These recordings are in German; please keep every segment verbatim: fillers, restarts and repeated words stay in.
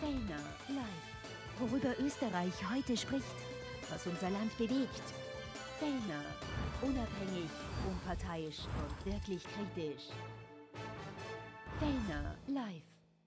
Fellner live. Worüber Österreich heute spricht, was unser Land bewegt. Fellner, unabhängig, unparteiisch und wirklich kritisch. Fellner live.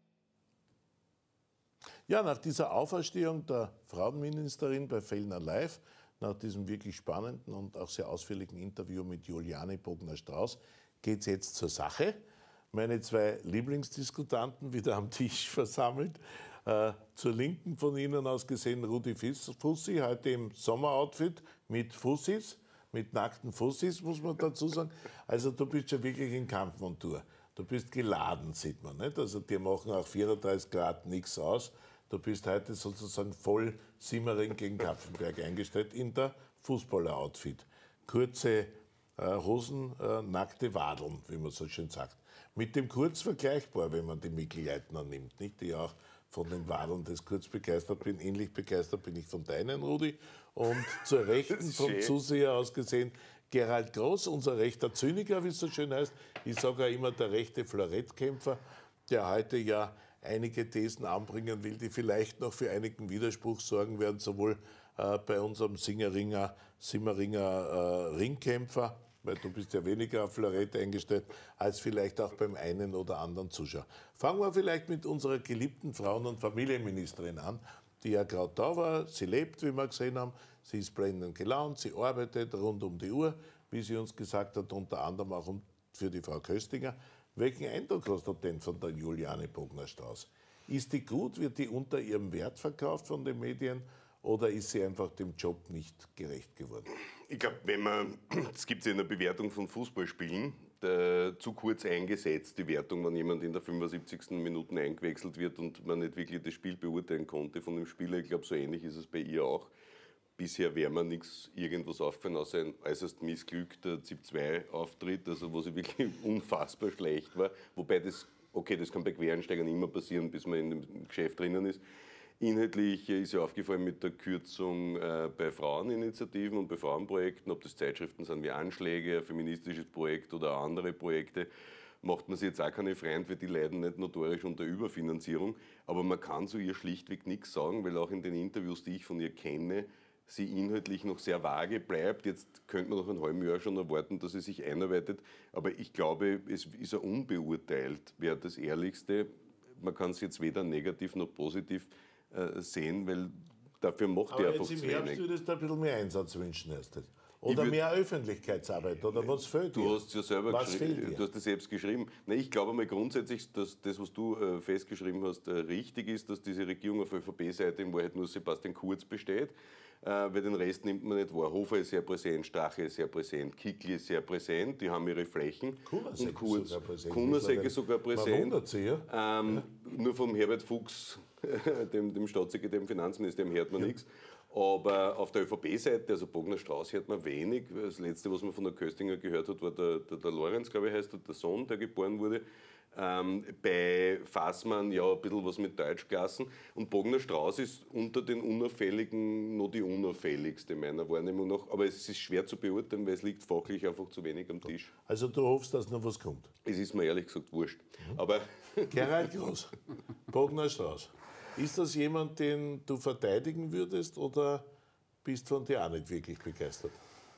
Ja, nach dieser Auferstehung der Frauenministerin bei Fellner live, nach diesem wirklich spannenden und auch sehr ausführlichen Interview mit Juliane Bogner-Strauß, geht es jetzt zur Sache. Meine zwei Lieblingsdiskutanten wieder am Tisch versammelt. Äh, zur Linken von Ihnen aus gesehen Rudi Fussi, heute im Sommeroutfit mit Fussis, mit nackten Fussis, muss man dazu sagen. Also du bist ja wirklich in Kampfmontur. Du bist geladen, sieht man, nicht? Also dir machen auch vierunddreißig Grad nichts aus. Du bist heute sozusagen voll Simmering gegen Kapfenberg eingestellt in der Fußballer-Outfit. Kurze äh, Hosen, äh, nackte Wadeln, wie man so schön sagt. Mit dem Kurz vergleichbar, wenn man die Mikl-Leitner nimmt, nicht? Die auch von den Wadeln des Kurz begeistert bin. Ähnlich begeistert bin ich von deinen, Rudi. Und zur Rechten vom Zuseher aus gesehen Gerald Groß, unser rechter Zyniker, wie es so schön heißt. Ich sage ja immer der rechte Florettkämpfer, der heute ja einige Thesen anbringen will, die vielleicht noch für einigen Widerspruch sorgen werden, sowohl äh, bei unserem Singeringer, Simmeringer äh, Ringkämpfer, weil du bist ja weniger auf Florett eingestellt, als vielleicht auch beim einen oder anderen Zuschauer. Fangen wir vielleicht mit unserer geliebten Frauen- und Familienministerin an, die ja gerade da war. Sie lebt, wie wir gesehen haben. Sie ist blendend gelaunt, sie arbeitet rund um die Uhr, wie sie uns gesagt hat, unter anderem auch für die Frau Köstinger. Welchen Eindruck hast du denn von der Juliane Bogner-Strauß? Ist die gut, wird die unter ihrem Wert verkauft von den Medien oder ist sie einfach dem Job nicht gerecht geworden? Ich glaube, wenn man, es gibt ja in der Bewertung von Fußballspielen, der, zu kurz eingesetzt, die Wertung, wenn jemand in der fünfundsiebzigsten Minute eingewechselt wird und man nicht wirklich das Spiel beurteilen konnte von dem Spieler. Ich glaube, so ähnlich ist es bei ihr auch. Bisher wäre mir nichts irgendwas aufgefallen, außer ein äußerst missglückter ZIP zwei Auftritt, also wo sie wirklich unfassbar schlecht war. Wobei das, okay, das kann bei Quereinsteigern immer passieren, bis man in dem Geschäft drinnen ist. Inhaltlich ist ja aufgefallen mit der Kürzung äh, bei Fraueninitiativen und bei Frauenprojekten, ob das Zeitschriften sind wie Anschläge, ein feministisches Projekt oder andere Projekte, macht man sich jetzt auch keine Freunde, weil die leiden nicht notorisch unter Überfinanzierung. Aber man kann zu ihr schlichtweg nichts sagen, weil auch in den Interviews, die ich von ihr kenne, sie inhaltlich noch sehr vage bleibt. Jetzt könnte man nach einem halben Jahr schon erwarten, dass sie sich einarbeitet. Aber ich glaube, es ist ja unbeurteilt, wäre das Ehrlichste. Man kann es jetzt weder negativ noch positiv äh, sehen, weil dafür macht die einfach zu wenig. Aber jetzt im Herbst würdest du ein bisschen mehr Einsatz wünschen, erst. Oder mehr Öffentlichkeitsarbeit, oder was fehlt dir? Du hast ja selber was geschrieben, du hast das selbst geschrieben. Nein, ich glaube mal grundsätzlich, dass das, was du äh, festgeschrieben hast, äh, richtig ist, dass diese Regierung auf ÖVP-Seite in Wahrheit nur Sebastian Kurz besteht, äh, weil den Rest nimmt man nicht wahr. Hofer ist sehr präsent, Strache ist sehr präsent, Kickl ist sehr präsent, die haben ihre Flächen. Kunasek ist sogar präsent. Kunasek ist sogar präsent. Man wundert sich, ja? Ähm, ja. Nur vom Herbert Fuchs, dem, dem Staatssekretär im Finanzministerium, hört man ja. nichts. Aber auf der ÖVP-Seite, also Bogner-Strauß, hört man wenig. Das Letzte, was man von der Köstinger gehört hat, war der, der, der Lorenz, glaube ich, heißt der, der Sohn, der geboren wurde. Ähm, bei Fassmann ja ein bisschen was mit Deutschklassen. Und Bogner-Strauß ist unter den Unauffälligen noch die unauffälligste meiner Wahrnehmung nach. Aber es ist schwer zu beurteilen, weil es liegt fachlich einfach zu wenig am Tisch. Also du hoffst, dass noch was kommt? Es ist mir ehrlich gesagt wurscht. Mhm. Aber Gerald Groß, Bogner-Strauß. Ist das jemand, den du verteidigen würdest oder bist von dir auch nicht wirklich begeistert?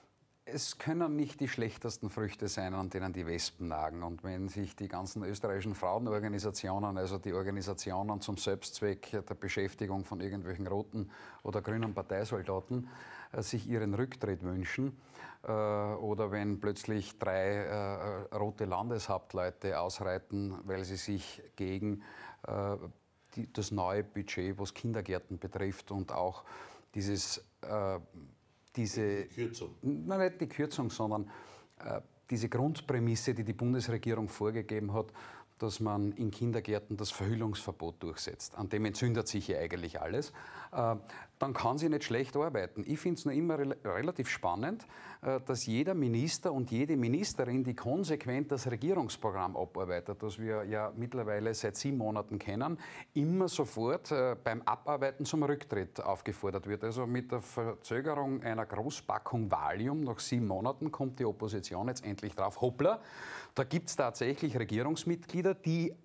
Es können nicht die schlechtesten Früchte sein, an denen die Wespen nagen. Und wenn sich die ganzen österreichischen Frauenorganisationen, also die Organisationen zum Selbstzweck der Beschäftigung von irgendwelchen roten oder grünen Parteisoldaten, sich ihren Rücktritt wünschen, äh, oder wenn plötzlich drei äh, rote Landeshauptleute ausreiten, weil sie sich gegen äh, die, das neue Budget, was Kindergärten betrifft und auch dieses äh, diese die Kürzung. Nein, nicht die Kürzung, sondern äh, diese Grundprämisse, die die Bundesregierung vorgegeben hat, dass man in Kindergärten das Verhüllungsverbot durchsetzt. An dem entzündet sich ja eigentlich alles. Äh, dann kann sie nicht schlecht arbeiten. Ich finde es nur immer re relativ spannend, äh, dass jeder Minister und jede Ministerin, die konsequent das Regierungsprogramm abarbeitet, das wir ja mittlerweile seit sieben Monaten kennen, immer sofort äh, beim Abarbeiten zum Rücktritt aufgefordert wird. Also mit der Verzögerung einer Großpackung Valium nach sieben Monaten kommt die Opposition jetzt endlich drauf, hoppla, da gibt es tatsächlich Regierungsmitglieder, die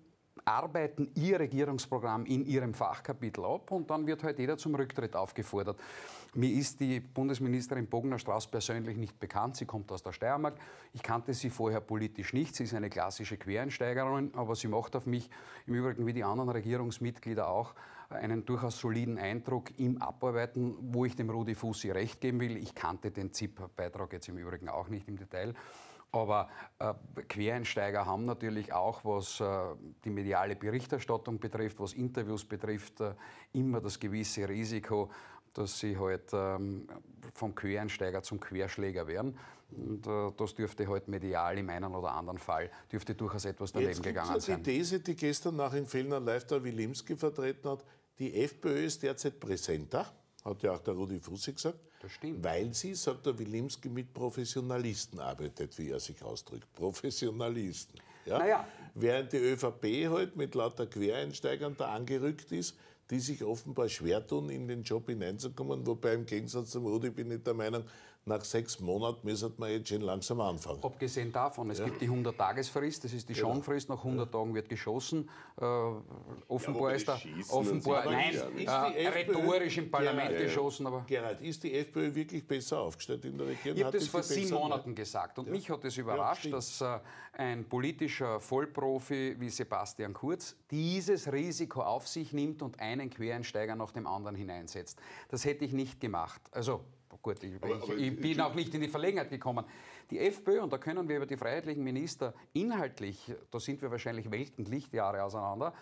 arbeiten ihr Regierungsprogramm in ihrem Fachkapitel ab und dann wird halt jeder zum Rücktritt aufgefordert. Mir ist die Bundesministerin Bogner-Strauß persönlich nicht bekannt. Sie kommt aus der Steiermark. Ich kannte sie vorher politisch nicht. Sie ist eine klassische Quereinsteigerin, aber sie macht auf mich, im Übrigen wie die anderen Regierungsmitglieder auch, einen durchaus soliden Eindruck im Abarbeiten, wo ich dem Rudi Fussi recht geben will. Ich kannte den Z I P-Beitrag jetzt im Übrigen auch nicht im Detail. Aber äh, Quereinsteiger haben natürlich auch, was äh, die mediale Berichterstattung betrifft, was Interviews betrifft, äh, immer das gewisse Risiko, dass sie halt ähm, vom Quereinsteiger zum Querschläger werden. Und äh, das dürfte halt medial im einen oder anderen Fall dürfte durchaus etwas daneben Jetzt gegangen gibt's ja sein. die These, die gestern nach in Fellner Live der Wilimski vertreten hat, die FPÖ ist derzeit präsenter, hat ja auch der Rudi Fussi gesagt, Das stimmt. weil sie, sagt der Wilimski, mit Professionalisten arbeitet, wie er sich ausdrückt. Professionalisten. Ja? Naja. Während die ÖVP halt mit lauter Quereinsteigern da angerückt ist, die sich offenbar schwer tun, in den Job hineinzukommen. Wobei im Gegensatz zum Rudi bin ich der Meinung, nach sechs Monaten müsste man jetzt schon langsam anfangen. Abgesehen davon, es Ja. gibt die hundert-Tagesfrist, das ist die Genau. Schonfrist, nach hundert Tagen wird geschossen. Äh, offenbar wobei ist da, das Schießen offenbar, und so nein, weiter ist die äh, FPÖ rhetorisch im Parlament Gerhard, geschossen, aber Gerhard, ist die FPÖ wirklich besser aufgestellt in der Regierung? ich habe Hat das die vor sie sieben besser- Monaten gesagt und mich hat es überrascht, stimmt. dass äh, ein politischer Vollprofi wie Sebastian Kurz dieses Risiko auf sich nimmt und einen Quereinsteiger nach dem anderen hineinsetzt. Das hätte ich nicht gemacht. Also gut, ich, Aber- ich, aber- ich bin auch nicht in die Verlegenheit gekommen. Die FPÖ, und da können wir über die freiheitlichen Minister inhaltlich, da sind wir wahrscheinlich Welt- und Lichtjahre auseinander,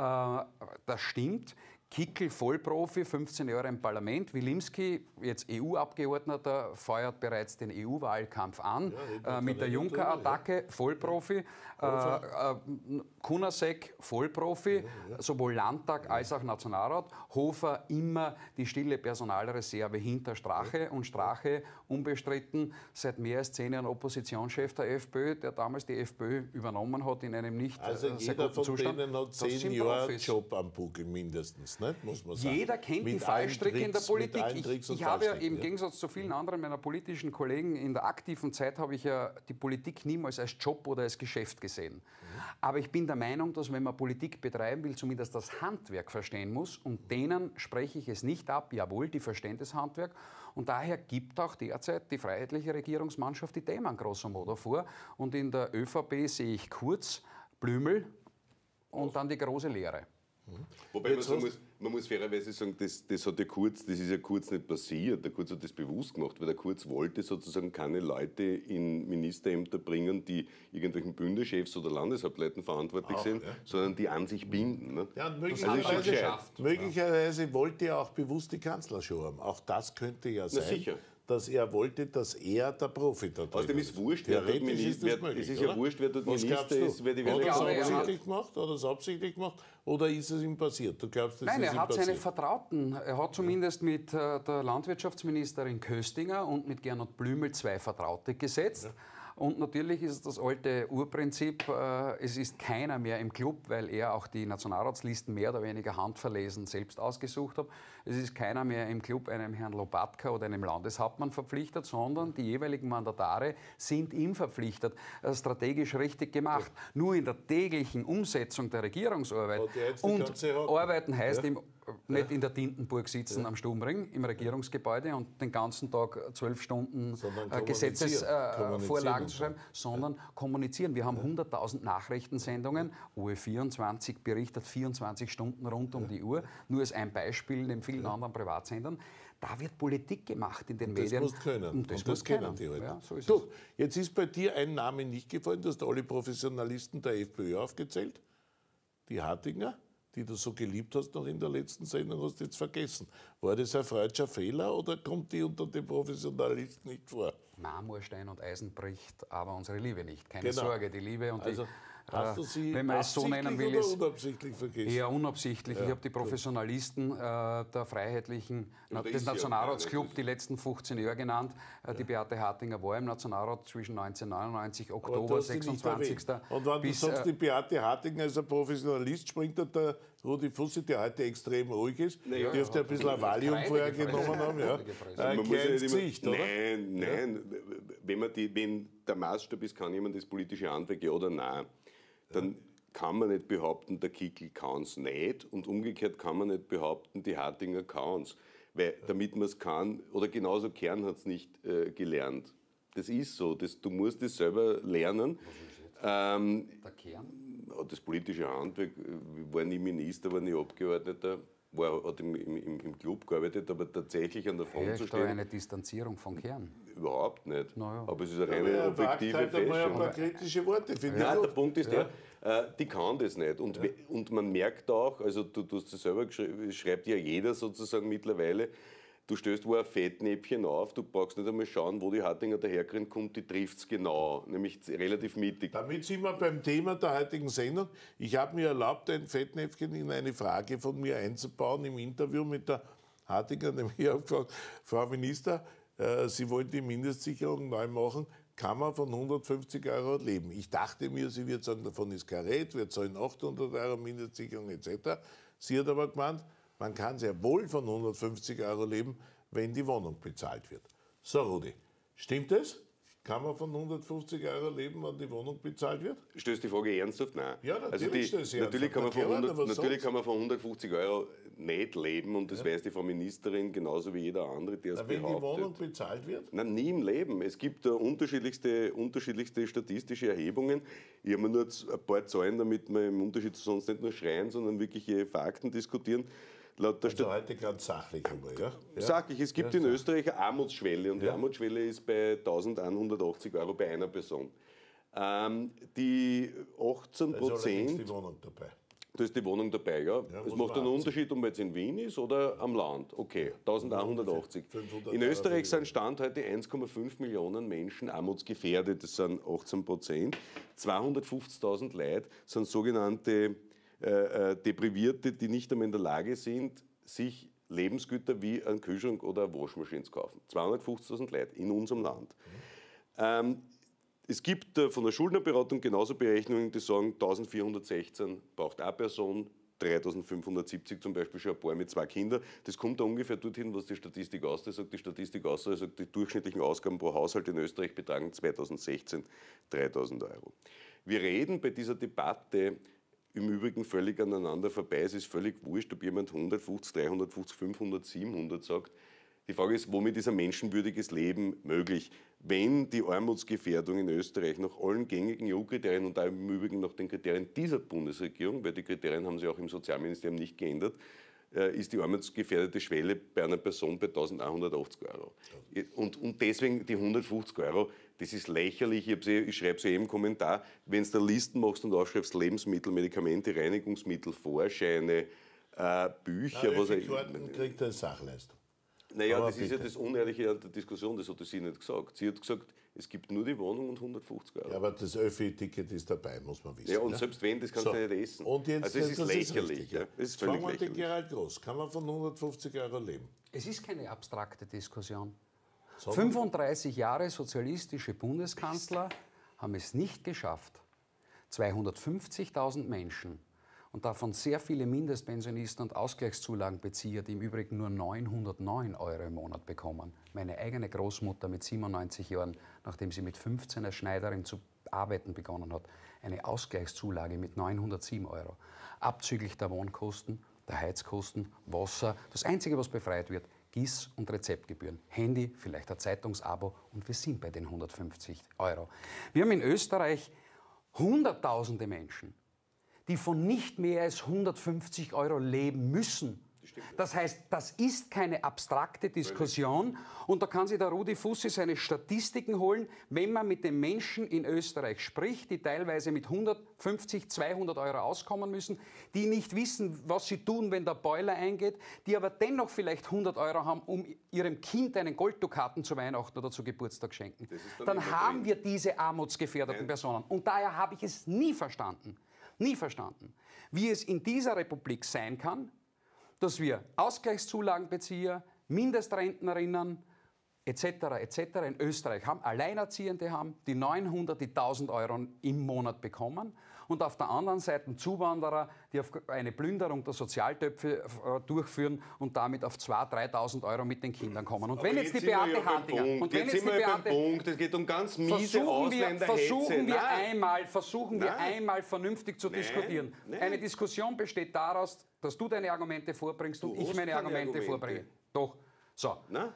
äh, das stimmt. Kickl, Vollprofi, fünfzehn Jahre im Parlament. Wilimski, jetzt E U-Abgeordneter, feuert bereits den E U-Wahlkampf an äh, mit der Juncker-Attacke, Vollprofi. Äh, äh, Kunasek, Vollprofi, sowohl Landtag als auch Nationalrat. Hofer immer die stille Personalreserve hinter Strache und Strache unbestritten seit mehr als zehn Jahren Oppositionschef der FPÖ, der damals die FPÖ übernommen hat in einem nicht Also äh, sehr jeder guten von Zustand. denen hat Das zehn sind Jahre Profis. Job am Buckel mindestens, nicht? Muss man sagen. Jeder kennt Mit die Fallstricke allen in der Tricks- Politik. mit allen Ich, Tricks und ich habe ja Fallstricken, im Gegensatz zu vielen anderen meiner politischen Kollegen in der aktiven Zeit habe ich ja die Politik niemals als Job oder als Geschäft gesehen. Aber ich bin der Meinung, dass wenn man Politik betreiben will, zumindest das Handwerk verstehen muss. Und denen spreche ich es nicht ab. Jawohl, die verstehen das Handwerk. Und daher gibt auch derzeit die freiheitliche Regierungsmannschaft die Themen grosso modo vor. Und in der ÖVP sehe ich Kurz, Blümel und dann die große Lehre. Wobei man, Jetzt sagen hast- muss, man muss fairerweise sagen, das, das hat der Kurz, das ist ja Kurz nicht passiert. Der Kurz hat das bewusst gemacht, weil der Kurz wollte sozusagen keine Leute in Ministerämter bringen, die irgendwelchen Bündeschefs oder Landeshauptleuten verantwortlich sind, sondern die an sich binden. Ne? Ja, und hat er möglicherweise, schon geschafft. möglicherweise wollte er auch bewusst die Kanzlershow haben. Auch das könnte ja sein, sicher. dass er wollte, dass er der Profi da drin Außerdem ist wurscht, wer dort Theoretisch Minister- ist das wer- möglich, es ist ja oder? wurscht, wer dort Was Minister glaubst du? ist, wer die Hat er es glaube, er absichtlich gemacht? Hat er es absichtlich gemacht? Oder ist es ihm passiert? Du glaubst, das Nein, ist er ihm hat passiert? seine Vertrauten. Er hat zumindest mit äh, der Landwirtschaftsministerin Köstinger und mit Gernot Blümel zwei Vertraute gesetzt. Und natürlich ist es das alte Urprinzip, äh, es ist keiner mehr im Club, weil er auch die Nationalratslisten mehr oder weniger handverlesen selbst ausgesucht hat. Es ist keiner mehr im Club einem Herrn Lopatka oder einem Landeshauptmann verpflichtet, sondern die jeweiligen Mandatare sind ihm verpflichtet. Äh, strategisch richtig gemacht. Nur in der täglichen Umsetzung der Regierungsarbeit Hat er jetzt die und ganze Hocken? arbeiten heißt im nicht in der Tintenburg sitzen am Stummring im Regierungsgebäude und den ganzen Tag zwölf Stunden Sondern äh, kommunizieren. Gesetzesvorlagen Kommunizieren. zu schreiben, sondern kommunizieren. Wir haben hunderttausend Nachrichtensendungen. O E vierundzwanzig berichtet vierundzwanzig Stunden rund um die Uhr. Nur als ein Beispiel neben vielen anderen Privatsendern. Da wird Politik gemacht in den Das Medien. musst du können. Und das, Und das musst du kennen können. die halt. Ja, so ist du, es. jetzt ist bei dir ein Name nicht gefallen. Du hast alle Professionalisten der FPÖ aufgezählt. Die Hartinger, die du so geliebt hast noch in der letzten Sendung, hast du jetzt vergessen. War das ein freudscher Fehler oder kommt die unter den Professionalisten nicht vor? Marmorstein und Eisen bricht, aber unsere Liebe nicht. Keine Genau. Sorge, die Liebe und Also die, hast du äh, sie wenn man es so nennen will, absichtlich ist oder unabsichtlich vergessen? eher unabsichtlich. Ich habe die Professionalisten äh, der Freiheitlichen, na, da des ist sie ja Nationalratsclub keine, die letzten fünfzehn Jahre genannt. Äh, die Beate Hartinger war im Nationalrat zwischen neunzehnhundertneunundneunzig, Aber du Oktober hast sie nicht sechsundzwanzigsten erwähnt. Und wenn bis, du sagst, äh, die Beate Hartinger ist ein Professionalist, springt da der Rudi Fussi, der heute extrem ruhig ist, Naja, dürfte ein bisschen ein Valium Kreide vorher gefressen. genommen haben. Ja. Kreide gefressen. Ein Man muss ja kleines nicht immer- Gesicht, oder? Nein, nein. Wenn, man die, wenn der Maßstab ist, kann jemand das politische Handwerk ja oder nein, dann kann man nicht behaupten, der Kickl kann es nicht und umgekehrt kann man nicht behaupten, die Hartinger kann es. Weil damit man es kann, oder genauso Kern hat es nicht äh, gelernt. Das ist so, das, du musst es selber lernen. Ähm, Der Kern? Das politische Handwerk, ich war nie Minister, war nie Abgeordneter, war, hat im, im, im Club gearbeitet, aber tatsächlich an der Front Herrscht zu da stehen, eine Distanzierung von Kern? überhaupt nicht. Na ja. Aber es ist eine Ja, reine er wagt objektive halt einmal ein paar Feststellung. kritische Worte, finde Nein, ich. der gut. Punkt ist Ja. der, äh, die kann das nicht. Und, we- und man merkt auch, also du, du hast es selber geschrieben, schreibt ja jeder sozusagen mittlerweile, du stößt wo ein Fettnäpfchen auf, du brauchst nicht einmal schauen, wo die Hartinger daherkriegen, kommt, die trifft es genau, nämlich relativ mittig. Damit sind wir beim Thema der heutigen Sendung. Ich habe mir erlaubt, ein Fettnäpfchen in eine Frage von mir einzubauen im Interview mit der Hartinger. Nämlich ich habe gefragt, Frau Minister, äh, Sie wollen die Mindestsicherung neu machen. Kann man von hundertfünfzig Euro leben? Ich dachte mir, sie wird sagen, davon ist kein Red, wir zahlen achthundert Euro Mindestsicherung et cetera. Sie hat aber gemeint, man kann sehr wohl von hundertfünfzig Euro leben, wenn die Wohnung bezahlt wird. So, Rudi, stimmt das? Kann man von hundertfünfzig Euro leben, wenn die Wohnung bezahlt wird? Stößt die Frage ernsthaft? Nein. Ja, natürlich also die, stößt sie natürlich, ernsthaft. kann man von Erklären, hundert, aber natürlich sonst? kann man von hundertfünfzig Euro nicht leben und das weiß die Frau Ministerin genauso wie jeder andere, der es Na, wenn behauptet. die Wohnung bezahlt wird? Nein, nie im Leben. Es gibt da unterschiedlichste, unterschiedlichste statistische Erhebungen. Ich habe mir nur ein paar Zahlen, damit wir im Unterschied zu sonst nicht nur schreien, sondern wirkliche Fakten diskutieren. Laut der Also Sta- heute ganz sachlich aber, ja? ja? Sag ich, es gibt Ja, in sag. Österreich eine Armutsschwelle und die Ja. Armutsschwelle ist bei eintausendeinhundertachtzig Euro bei einer Person. Ähm, die achtzehn Also allerdings Prozent, die Wohnung dabei. da ist die Wohnung dabei, ja. Ja, Es muss macht man einen abziehen. Unterschied, ob man jetzt in Wien ist oder am Land. Okay, eintausendeinhundertachtzig. fünfhundert In Euro Österreich für die sind Stand heute eins Komma fünf Millionen Menschen armutsgefährdet, das sind achtzehn Prozent. zweihundertfünfzigtausend Leute sind sogenannte äh, äh, Deprivierte, die nicht einmal in der Lage sind, sich Lebensgüter wie einen Kühlschrank oder eine Waschmaschine zu kaufen. zweihundertfünfzigtausend Leute in unserem Land. Ähm, es gibt äh, von der Schuldnerberatung genauso Berechnungen, die sagen, eintausendvierhundertsechzehn braucht eine Person, dreitausendfünfhundertsiebzig zum Beispiel schon ein Paar mit zwei Kindern. Das kommt da ungefähr dorthin, was die Statistik aussagt. Sagt die Statistik aussagt, sagt, die durchschnittlichen Ausgaben pro Haushalt in Österreich betragen zweitausendsechzehn dreitausend Euro. Wir reden bei dieser Debatte im Übrigen völlig aneinander vorbei. Es ist völlig wurscht, ob jemand hundertfünfzig, dreihundertfünfzig, fünfhundert, siebenhundert sagt. Die Frage ist, womit ist ein menschenwürdiges Leben möglich? Wenn die Armutsgefährdung in Österreich nach allen gängigen E U-Kriterien und auch im Übrigen nach den Kriterien dieser Bundesregierung, weil die Kriterien haben sie auch im Sozialministerium nicht geändert, äh, ist die armutsgefährdete Schwelle bei einer Person bei eintausendeinhundertachtzig Euro. Und, und deswegen die hundertfünfzig Euro, das ist lächerlich. Ich, eh, ich schreibe es ja eben im Kommentar, wenn du da Listen machst und aufschreibst Lebensmittel, Medikamente, Reinigungsmittel, Vorscheine, äh, Bücher, was Wie er... Karten kriegt er als Sachleistung? Naja, Aber das ist ja bitte. das Unehrliche an der Diskussion, das hat sie nicht gesagt. Sie hat gesagt, es gibt nur die Wohnung und hundertfünfzig Euro. Ja, aber das Öffi-Ticket ist dabei, muss man wissen. Ja, und selbst wenn, das kannst So. du nicht essen. Und jetzt, also es ist das lächerlich. richtig, ja. Es ist Jetzt völlig fragen wir den lächerlich. Gerald Groß. Kann man von hundertfünfzig Euro leben? Es ist keine abstrakte Diskussion. Sondern- fünfunddreißig Jahre sozialistische Bundeskanzler haben es nicht geschafft, zweihundertfünfzigtausend Menschen und davon sehr viele Mindestpensionisten und Ausgleichszulagenbezieher, die im Übrigen nur neunhundertneun Euro im Monat bekommen. Meine eigene Großmutter mit siebenundneunzig Jahren, nachdem sie mit fünfzehn als Schneiderin zu arbeiten begonnen hat, eine Ausgleichszulage mit neunhundertsieben Euro. Abzüglich der Wohnkosten, der Heizkosten, Wasser. Das Einzige, was befreit wird, Gieß- und Rezeptgebühren. Handy, vielleicht ein Zeitungsabo und wir sind bei den hundertfünfzig Euro. Wir haben in Österreich Hunderttausende Menschen, die von nicht mehr als hundertfünfzig Euro leben müssen. Das heißt, das ist keine abstrakte Diskussion und da kann sich der Rudi Fussi seine Statistiken holen, wenn man mit den Menschen in Österreich spricht, die teilweise mit hundertfünfzig, zweihundert Euro auskommen müssen, die nicht wissen, was sie tun, wenn der Boiler eingeht, die aber dennoch vielleicht hundert Euro haben, um ihrem Kind einen Golddukaten zu Weihnachten oder zu Geburtstag schenken. dann Dann immer haben drin. wir diese armutsgefährdeten Personen. Und daher habe ich es nie verstanden, nie verstanden, wie es in dieser Republik sein kann, dass wir Ausgleichszulagenbezieher, Mindestrentnerinnen et cetera et cetera in Österreich haben, Alleinerziehende haben, die neunhundert, die tausend Euro im Monat bekommen und auf der anderen Seite Zuwanderer, die auf eine Plünderung der Sozialtöpfe äh, durchführen und damit auf zweitausend, dreitausend Euro mit den Kindern kommen. Und wenn jetzt, jetzt die Beate ja Hartinger... Und wenn jetzt, jetzt sind wir die ja beim Beate, Punkt. Es geht um ganz miese versuchen wir, Ausländerhetze. versuchen wir Nein. einmal, versuchen wir Nein. einmal vernünftig zu Nein. diskutieren. Nein. Eine Diskussion besteht daraus, dass du deine Argumente vorbringst und Du ich hast meine keine Argumente, Argumente. vorbringe. Doch. So. Na?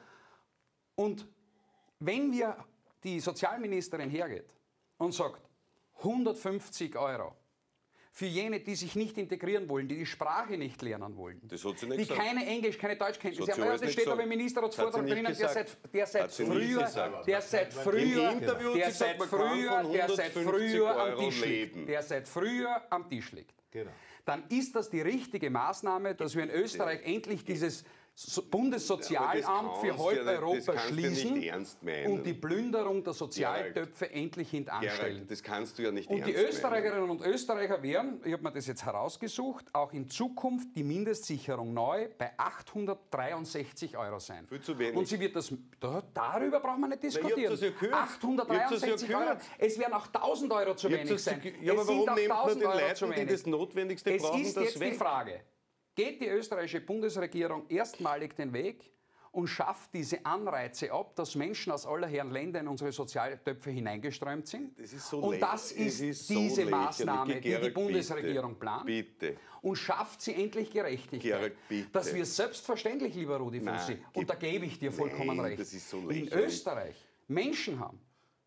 Und wenn wir die Sozialministerin hergeht und sagt, hundertfünfzig Euro für jene, die sich nicht integrieren wollen, die die Sprache nicht lernen wollen, Das hat sie nicht die gesagt. keine Englisch, keine Deutschkenntnisse Das hat haben. sie Ja, alles das nicht steht aber gesagt. im Ministerratsvortrag Hat sie nicht drinnen, der seit, gesagt. der seit Hat sie nicht früher, gesagt. der seit Im früher, Interview hat der sie seit gesagt, man kann früher, von der seit hundertfünfzig früher am Euro Tisch leben. liegt, der seit früher am Tisch liegt. Genau. Dann ist das die richtige Maßnahme, dass wir in Österreich endlich dieses So- Bundessozialamt für halb ja nicht- das Europa kannst du ja nicht schließen ernst meinen. und die Plünderung der Sozialtöpfe endlich hintanstellen. Gerald, das kannst du ja nicht Und die ernst Österreicherinnen und Österreicher werden, ich habe mir das jetzt herausgesucht, auch in Zukunft die Mindestsicherung neu bei achthundertdreiundsechzig Euro sein. Viel zu wenig. Und sie wird das, da, darüber braucht man nicht diskutieren. ihr habt das ja gekürzt. achthundertdreiundsechzig Ihr habt Euro. das ja Es werden auch tausend Euro zu Ihr habt wenig das sein. zu- ja, aber Es sind warum auch nehmt man tausend den Euro Leuten, zu die wenig. das Notwendigste Es brauchen, ist das jetzt weg? die Frage, geht die österreichische Bundesregierung erstmalig den Weg und schafft diese Anreize ab, dass Menschen aus aller Herren Länder in unsere Sozialtöpfe hineingeströmt sind? Das ist so und lächerlich. das Es ist, ist so diese lächerlich. Maßnahme, die die Gerald, Bundesregierung bitte, plant. bitte. Und schafft sie endlich Gerechtigkeit. Gerald, bitte. Dass wir selbstverständlich, lieber Rudi Nein, Fussi, gib- und da gebe ich dir vollkommen Nein, recht, das ist so in lächerlich. Österreich Menschen haben,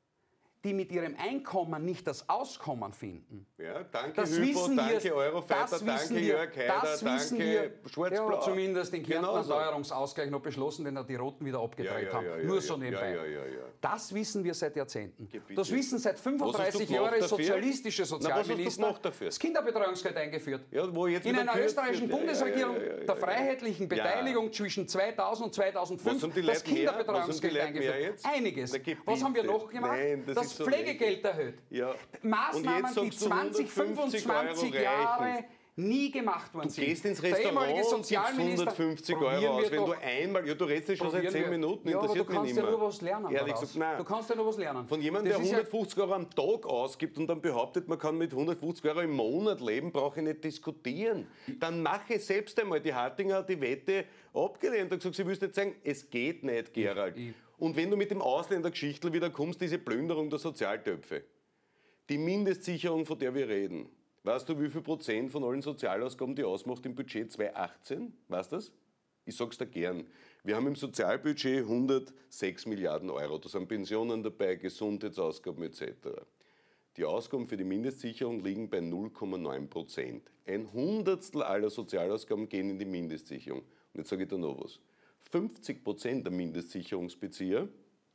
die mit ihrem Einkommen nicht das Auskommen finden. Ja, danke Das Hypo, wissen wir, danke Eurofighter, das wissen danke wir, Jörg Haider, das wissen danke wir. Schwarz-Blau. Der hat zumindest den Kärntner Genauso. Teuerungsausgleich noch beschlossen, den die Roten wieder abgedreht Ja, ja, haben. ja, ja, Nur ja, so ja, nebenbei. ja, ja, ja. Das wissen wir seit Jahrzehnten. Gebiete. Das wissen seit fünfunddreißig gemacht Jahren dafür? sozialistische Na, was hast du Sozialminister. gemacht dafür? Das Kinderbetreuungsgeld eingeführt. Ja, wo jetzt In wieder einer kürzt österreichischen wird. Ja, Bundesregierung ja, ja, ja, ja, der ja. freiheitlichen Ja. Beteiligung zwischen zweitausend und zweitausendfünf Was haben die das Leute mehr? Was haben die Kinderbetreuungsgeld Leute mehr eingeführt. jetzt? Einiges. Na, Gebiete. Was haben wir noch gemacht? Nein, das das ist so Pflegegeld erhöht. Ja. Maßnahmen, Und jetzt die sagst du, zwanzig, hundertfünfzig fünfundzwanzig Euro Jahre reichen. nie gemacht worden Du sind. gehst ins Der Restaurant ehemalige und gibst Sozialminister, hundertfünfzig probieren Euro aus. wir Wenn doch- du einmal, ja, du redest ja schon seit probieren zehn wir- Minuten, ja, aber du interessiert mich kannst nicht ja mehr. nur was lernen Ehrlich daraus. gesagt, nein. Du kannst ja nur was lernen. Von jemandem, Das der ist ja- hundertfünfzig Euro am Tag ausgibt und dann behauptet, man kann mit hundertfünfzig Euro im Monat leben, brauche ich nicht diskutieren. Dann mache selbst einmal. Die Hartinger hat die Wette abgelehnt und gesagt, sie wüsste jetzt sagen, es geht nicht, Gerald. Ich- Und wenn du mit dem Ausländergeschichtel wieder kommst, diese Plünderung der Sozialtöpfe, die Mindestsicherung, von der wir reden, weißt du, wie viel Prozent von allen Sozialausgaben die ausmacht im Budget zweitausendachtzehn? Weißt du das? Ich sag's dir gern. Wir haben im Sozialbudget hundertsechs Milliarden Euro. Da sind Pensionen dabei, Gesundheitsausgaben et cetera. Die Ausgaben für die Mindestsicherung liegen bei null Komma neun Prozent. Ein Hundertstel aller Sozialausgaben gehen in die Mindestsicherung. Und jetzt sage ich dir noch was. fünfzig Prozent der Mindestsicherungsbezieher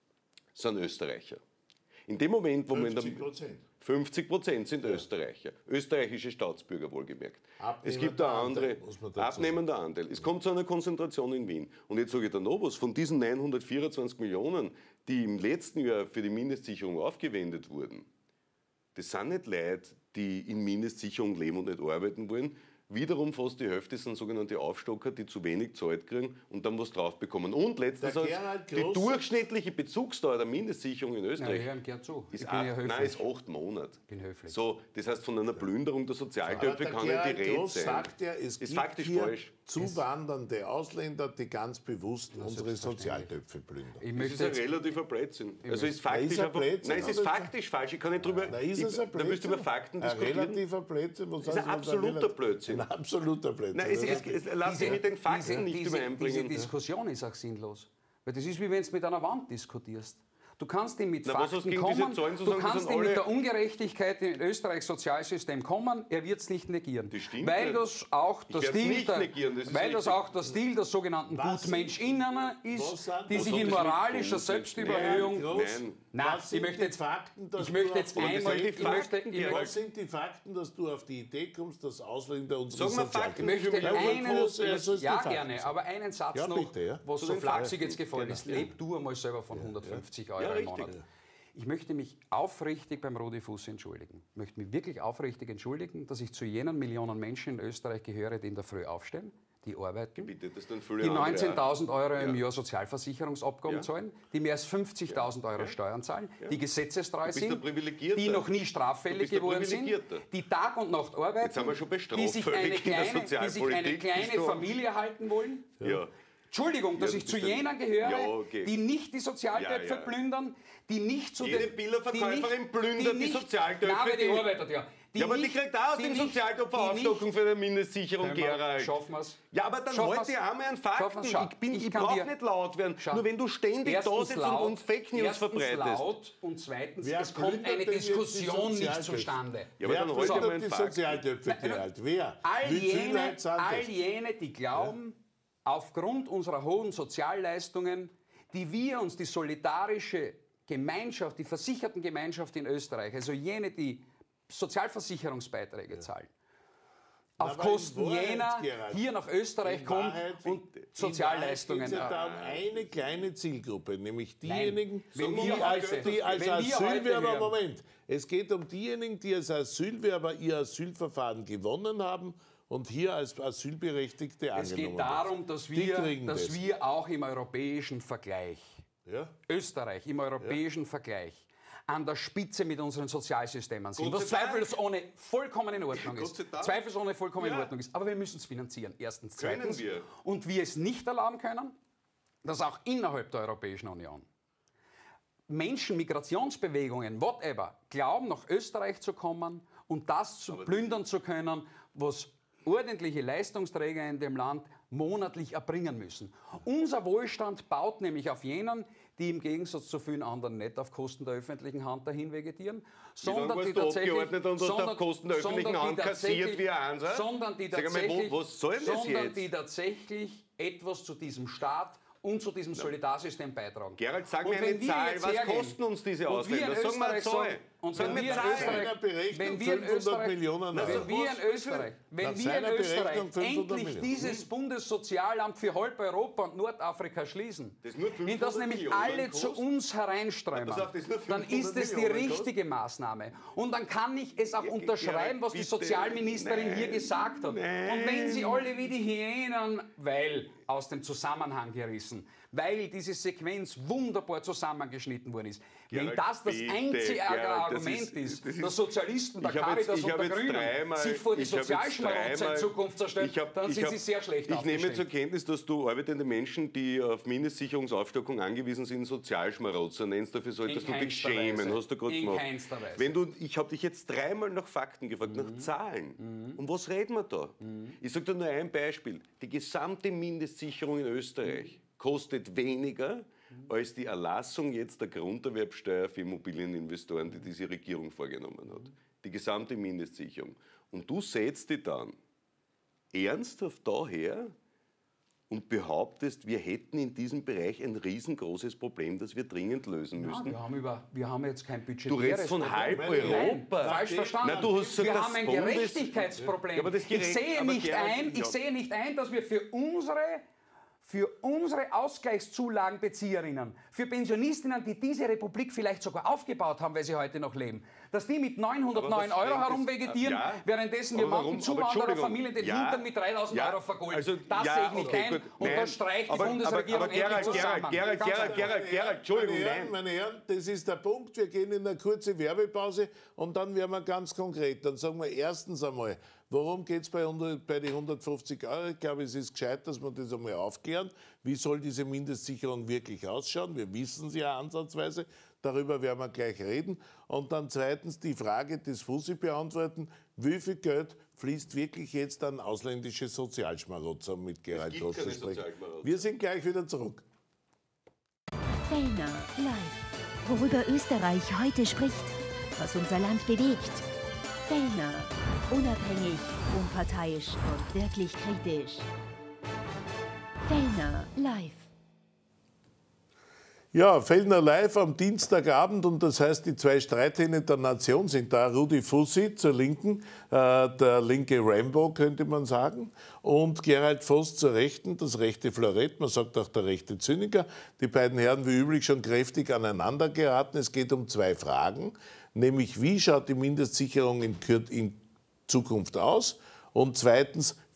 sind Österreicher. In dem Moment, wo man in der fünfzig Prozent. fünfzig Prozent sind Österreicher. Österreichische Staatsbürger wohlgemerkt. Es gibt Abnehmender eine andere, Anteil, muss man dazu abnehmender Anteil. Es kommt zu einer Konzentration in Wien. Und jetzt sage ich dir noch was, von diesen neunhundertvierundzwanzig Millionen, die im letzten Jahr für die Mindestsicherung aufgewendet wurden, das sind nicht Leute, die in Mindestsicherung leben und nicht arbeiten wollen. Wiederum fast die Hälfte sind sogenannte Aufstocker, die zu wenig Zeit kriegen und dann was drauf bekommen. Und letzter Der Satz, Gerald die Groß- durchschnittliche Bezugsdauer der Mindestsicherung in Ja, Österreich ich höre gern zu. ist, Ich bin ja acht, höflich. nein, ist acht Monate. bin höflich. So, das heißt, von einer Plünderung der Sozialtöpfe Der kann Gerald nicht die Rede Groß sein. sagt ja, es ist gibt faktisch hier falsch. zuwandernde Ausländer, die ganz bewusst unsere Sozialtöpfe plündern. Ich Das möchte ist ein jetzt, relativer Blödsinn. Also ist Na, faktisch ist ein einfach, Blödsinn, nein, es ist oder? faktisch falsch. Ich kann nicht drüber. Da ist ich, es ein da müsst ihr über Fakten Ein diskutieren. relativer Blödsinn. Was Das ist ein absoluter Blödsinn. Ein absoluter Blödsinn. Nein, es, es, es, lass dich mit den Fakten diese, nicht diese, diese übereinbringen. Diskussion ist auch sinnlos. Weil das ist wie wenn du mit einer Wand diskutierst. Du kannst ihm mit Na, was hast du Fakten gegen diese kommen, Zahlen zu du sagen, die kannst sind ihm mit alle- der Ungerechtigkeit in Österreichs Sozialsystem kommen, er wird es nicht negieren. Das stimmt weil nicht. das auch der werd's Stil, nicht der, negieren, das ist weil das richtig. auch der Stil der sogenannten Was GutmenschInnen was ist, sind- die was sich hat in das mit moralischer Gut? Selbstüberhöhung... Nein, Nein. Nein, Was ich sind möchte die jetzt, Fakten, dass ich du möchte auf jetzt die- einmal... die Ich möchte, Fakten, ich Gerald. möchte, Was sind die Fakten, dass du auf die Idee kommst, dass Ausländer unsere Sag mal Fakten. Ich möchte Ja, einen, was- was ist die ja Fakten? gerne, aber einen Satz Ja, noch, bitte, ja. was Zu so den flapsig Fakten. jetzt gefallen Genau. ist. Leb du einmal selber von hundertfünfzig Euro Ja, im richtig. Monat. Ich möchte mich aufrichtig beim Rudi Fussi entschuldigen. Ich möchte mich wirklich aufrichtig entschuldigen, dass ich zu jenen Millionen Menschen in Österreich gehöre, die in der Früh aufstehen, die arbeiten, Bitte, das dann viele die andere neunzehntausend Euro im Ja. Jahr Sozialversicherungsabgaben Ja. zahlen, die mehr als fünfzigtausend Euro Steuern zahlen, die gesetzestreu bist ein sind, Privilegierter. die noch nie Du straffällig bist ein geworden sind, Privilegierter. die Tag und Nacht arbeiten, Jetzt sind wir schon bei die sich eine straffällig in der kleine, die sich eine Sozialpolitik. kleine Bist du- Familie erhalten wollen. Ja. Entschuldigung, dass Ja, ich zu bist du- jenen gehöre, Ja, okay. die nicht die Sozialtöpfe Ja, ja. plündern, die nicht zu Jede den... Billerverkäuferin plündert die Sozialtöpfe, Nein, aber die, die- arbeitet ja. Ja, aber die nicht- kriegt auch aus die dem nicht- Sozialtopf die Aufstockung nicht- für die Mindestsicherung, Können wir- Gerald. Schaffen wir's? Ja, aber dann Schaffen halt wir's? die Arme an Schaffen Fakten. wir's? Schau, Ich, bin- ich ich kann brauche dir- nicht laut werden. Schau. Nur wenn du ständig da Erstens sitzt und uns Fake News erstens verbreitest. laut und zweitens, Wer es kommt plündert eine denn jetzt die Diskussion nicht Sozialtöpfe? zustande. Ja, aber Wer dann halt ja mal plündert einen die Fakt. Sozialtöpfe, Gerald? Wer? All Wie viele jene, Leute sind all das? jene, die glauben, aufgrund unserer hohen Sozialleistungen, die wir uns die solidarische Gemeinschaft, die versicherten Gemeinschaft in Österreich, also jene, die Sozialversicherungsbeiträge zahlen, auf Aber in Kosten Wahrheit, jener Gerald, hier nach Österreich in kommt Wahrheit- und In Sozialleistungen. Wahrheit geht's ja da um äh, eine kleine Zielgruppe, nämlich diejenigen, Wenn die, wir als, heute- die als wenn wir heute Asylwerber, hören- Moment, es geht um diejenigen, die als Asylwerber ihr Asylverfahren gewonnen haben und hier als Asylberechtigte Es angenommen geht darum, dass Die wir, kriegen dass das. wir auch im europäischen Vergleich, werden. Ja? Österreich im europäischen Vergleich, an der Spitze mit unseren Sozialsystemen sind. Gott Was sei Dank. zweifelsohne vollkommen in Ordnung Gott ist. sei Dank. Zweifelsohne vollkommen in Ja. Ordnung ist. Aber wir müssen es finanzieren. Erstens. Können Zweitens. wir. Und wir es nicht erlauben können, dass auch innerhalb der Europäischen Union Menschen, Migrationsbewegungen, whatever, glauben, nach Österreich zu kommen und das zu plündern zu können, was ordentliche Leistungsträger in dem Land monatlich erbringen müssen. Unser Wohlstand baut nämlich auf jenen, die im Gegensatz zu vielen anderen nicht auf Kosten der öffentlichen Hand dahin vegetieren, Wie lange sondern warst die du tatsächlich, Abgeordneter und hast sondern, auf Kosten der öffentlichen sondern die Hand kassiert tatsächlich- wie ein Einser? sondern die Sag einmal, wo- tatsächlich, was soll denn das sondern jetzt? die tatsächlich etwas zu diesem Staat und zu diesem Solidarsystem beitragen. Gerald, sag Und mir eine wenn wir Zahl. jetzt Was hergehen kosten uns diese und wir in Ausländer? Sag mal eine Österreich Zahl. sagen- und Sag wenn mir wir in Zahlen. Österreich- Seiner Berechnung wenn wir in fünfhundert Österreich- Millionen Na, Euro. Wenn wir in Österreich, wenn Nach wir in seiner Österreich Berechnung fünfhundert endlich Millionen. dieses Bundessozialamt für halb Europa und Nordafrika schließen, Das nur in das fünfhundert nämlich Millionen alle zu kostet? uns hereinströmen, Pass auf, das nur dann ist es die fünfhundert richtige Maßnahme. Und dann kann ich es auch Ja, unterschreiben, was die bitte. Sozialministerin hier Nein, gesagt hat. nein. Und wenn sie alle wie die Hyänen, weil aus dem Zusammenhang gerissen, weil diese Sequenz wunderbar zusammengeschnitten worden ist. Wenn Gerald, das das bitte, einzige Gerald, das Argument ist- ist, das der ist- Sozialisten, der Ich habe jetzt- Caritas ich und habe der jetzt Grünen, dreimal- sich vor die ich habe jetzt Sozialschmarotzer in dreimal- Zukunft zu stellen, ich habe- dann ich sind habe- sie sehr schlecht Ich nehme zur aufgestellt. Kenntnis, dass du arbeitende Menschen, die auf Mindestsicherungsaufstockung angewiesen sind, Sozialschmarotzer nennst. Dafür solltest In du dich keinster schämen. Weise. Hast du gerade In gemacht. keinster Weise. Wenn du, ich habe dich jetzt dreimal nach Fakten gefragt, Mhm. nach Zahlen. Um was reden wir da? Ich sage dir nur ein Beispiel. Die gesamte Mindestsicherung in Österreich kostet weniger als die Erlassung jetzt der Grunderwerbsteuer für Immobilieninvestoren, die diese Regierung vorgenommen hat. Die gesamte Mindestsicherung. Und du setzt die dann ernsthaft daher und behauptest, wir hätten in diesem Bereich ein riesengroßes Problem, das wir dringend lösen Ja, müssen. wir, haben über, wir haben jetzt kein Budget. Du redest von halb Europa. Nein, falsch verstanden. Nein, du hast gesagt, wir das haben ein Bundes- Gerechtigkeitsproblem. Ja, aber das ich, Gerecht- sehe aber nicht Gerald, ein, ich ja. sehe nicht ein, dass wir für unsere, für unsere Ausgleichszulagenbezieherinnen, für Pensionistinnen, die diese Republik vielleicht sogar aufgebaut haben, weil sie heute noch leben, dass die mit neunhundertneun Aber was Euro bringt es- herumvegetieren, Ja, währenddessen wir aber warum- manchen aber Zuwandererfamilien den Entschuldigung, ja, Hintern mit dreitausend ja, Euro vergolden. also, das ja, sehe ich nicht okay, ein gut, und nein, da streicht die aber- Bundesregierung aber- aber Gerald, endlich zusammen. Gerald, Gerald, Ganz Gerald, einfach. Gerald, Gerald, Entschuldigung, meine Herren, nein. meine Herren, das ist der Punkt. Wir gehen in eine kurze Werbepause und dann werden wir ganz konkret. Dann sagen wir erstens einmal, worum geht es bei, bei den hundertfünfzig Euro? Ich glaube, es ist gescheit, dass wir das einmal aufklären. Wie soll diese Mindestsicherung wirklich ausschauen? Wir wissen sie ja ansatzweise. Darüber werden wir gleich reden. Und dann zweitens die Frage des Fussi beantworten. Wie viel Geld fließt wirklich jetzt an ausländische Sozialschmarotzer, um mit Gerald gibt Ross zu keine sprechen? Sozialschmarotzer. Wir sind gleich wieder zurück. Fellner live. Worüber Österreich heute spricht, was unser Land bewegt. Fellner. Unabhängig, unparteiisch und wirklich kritisch. Fellner live. Ja, Fellner live am Dienstagabend und das heißt, die zwei Streithähne der Nation sind da. Rudi Fussi zur Linken, äh, der linke Rambo könnte man sagen, und Gerald Voss zur Rechten, das rechte Florett, man sagt auch der rechte Zyniker. Die beiden Herren wie üblich schon kräftig aneinander geraten. Es geht um zwei Fragen, nämlich wie schaut die Mindestsicherung in, Kür in Zukunft aus und zweitens,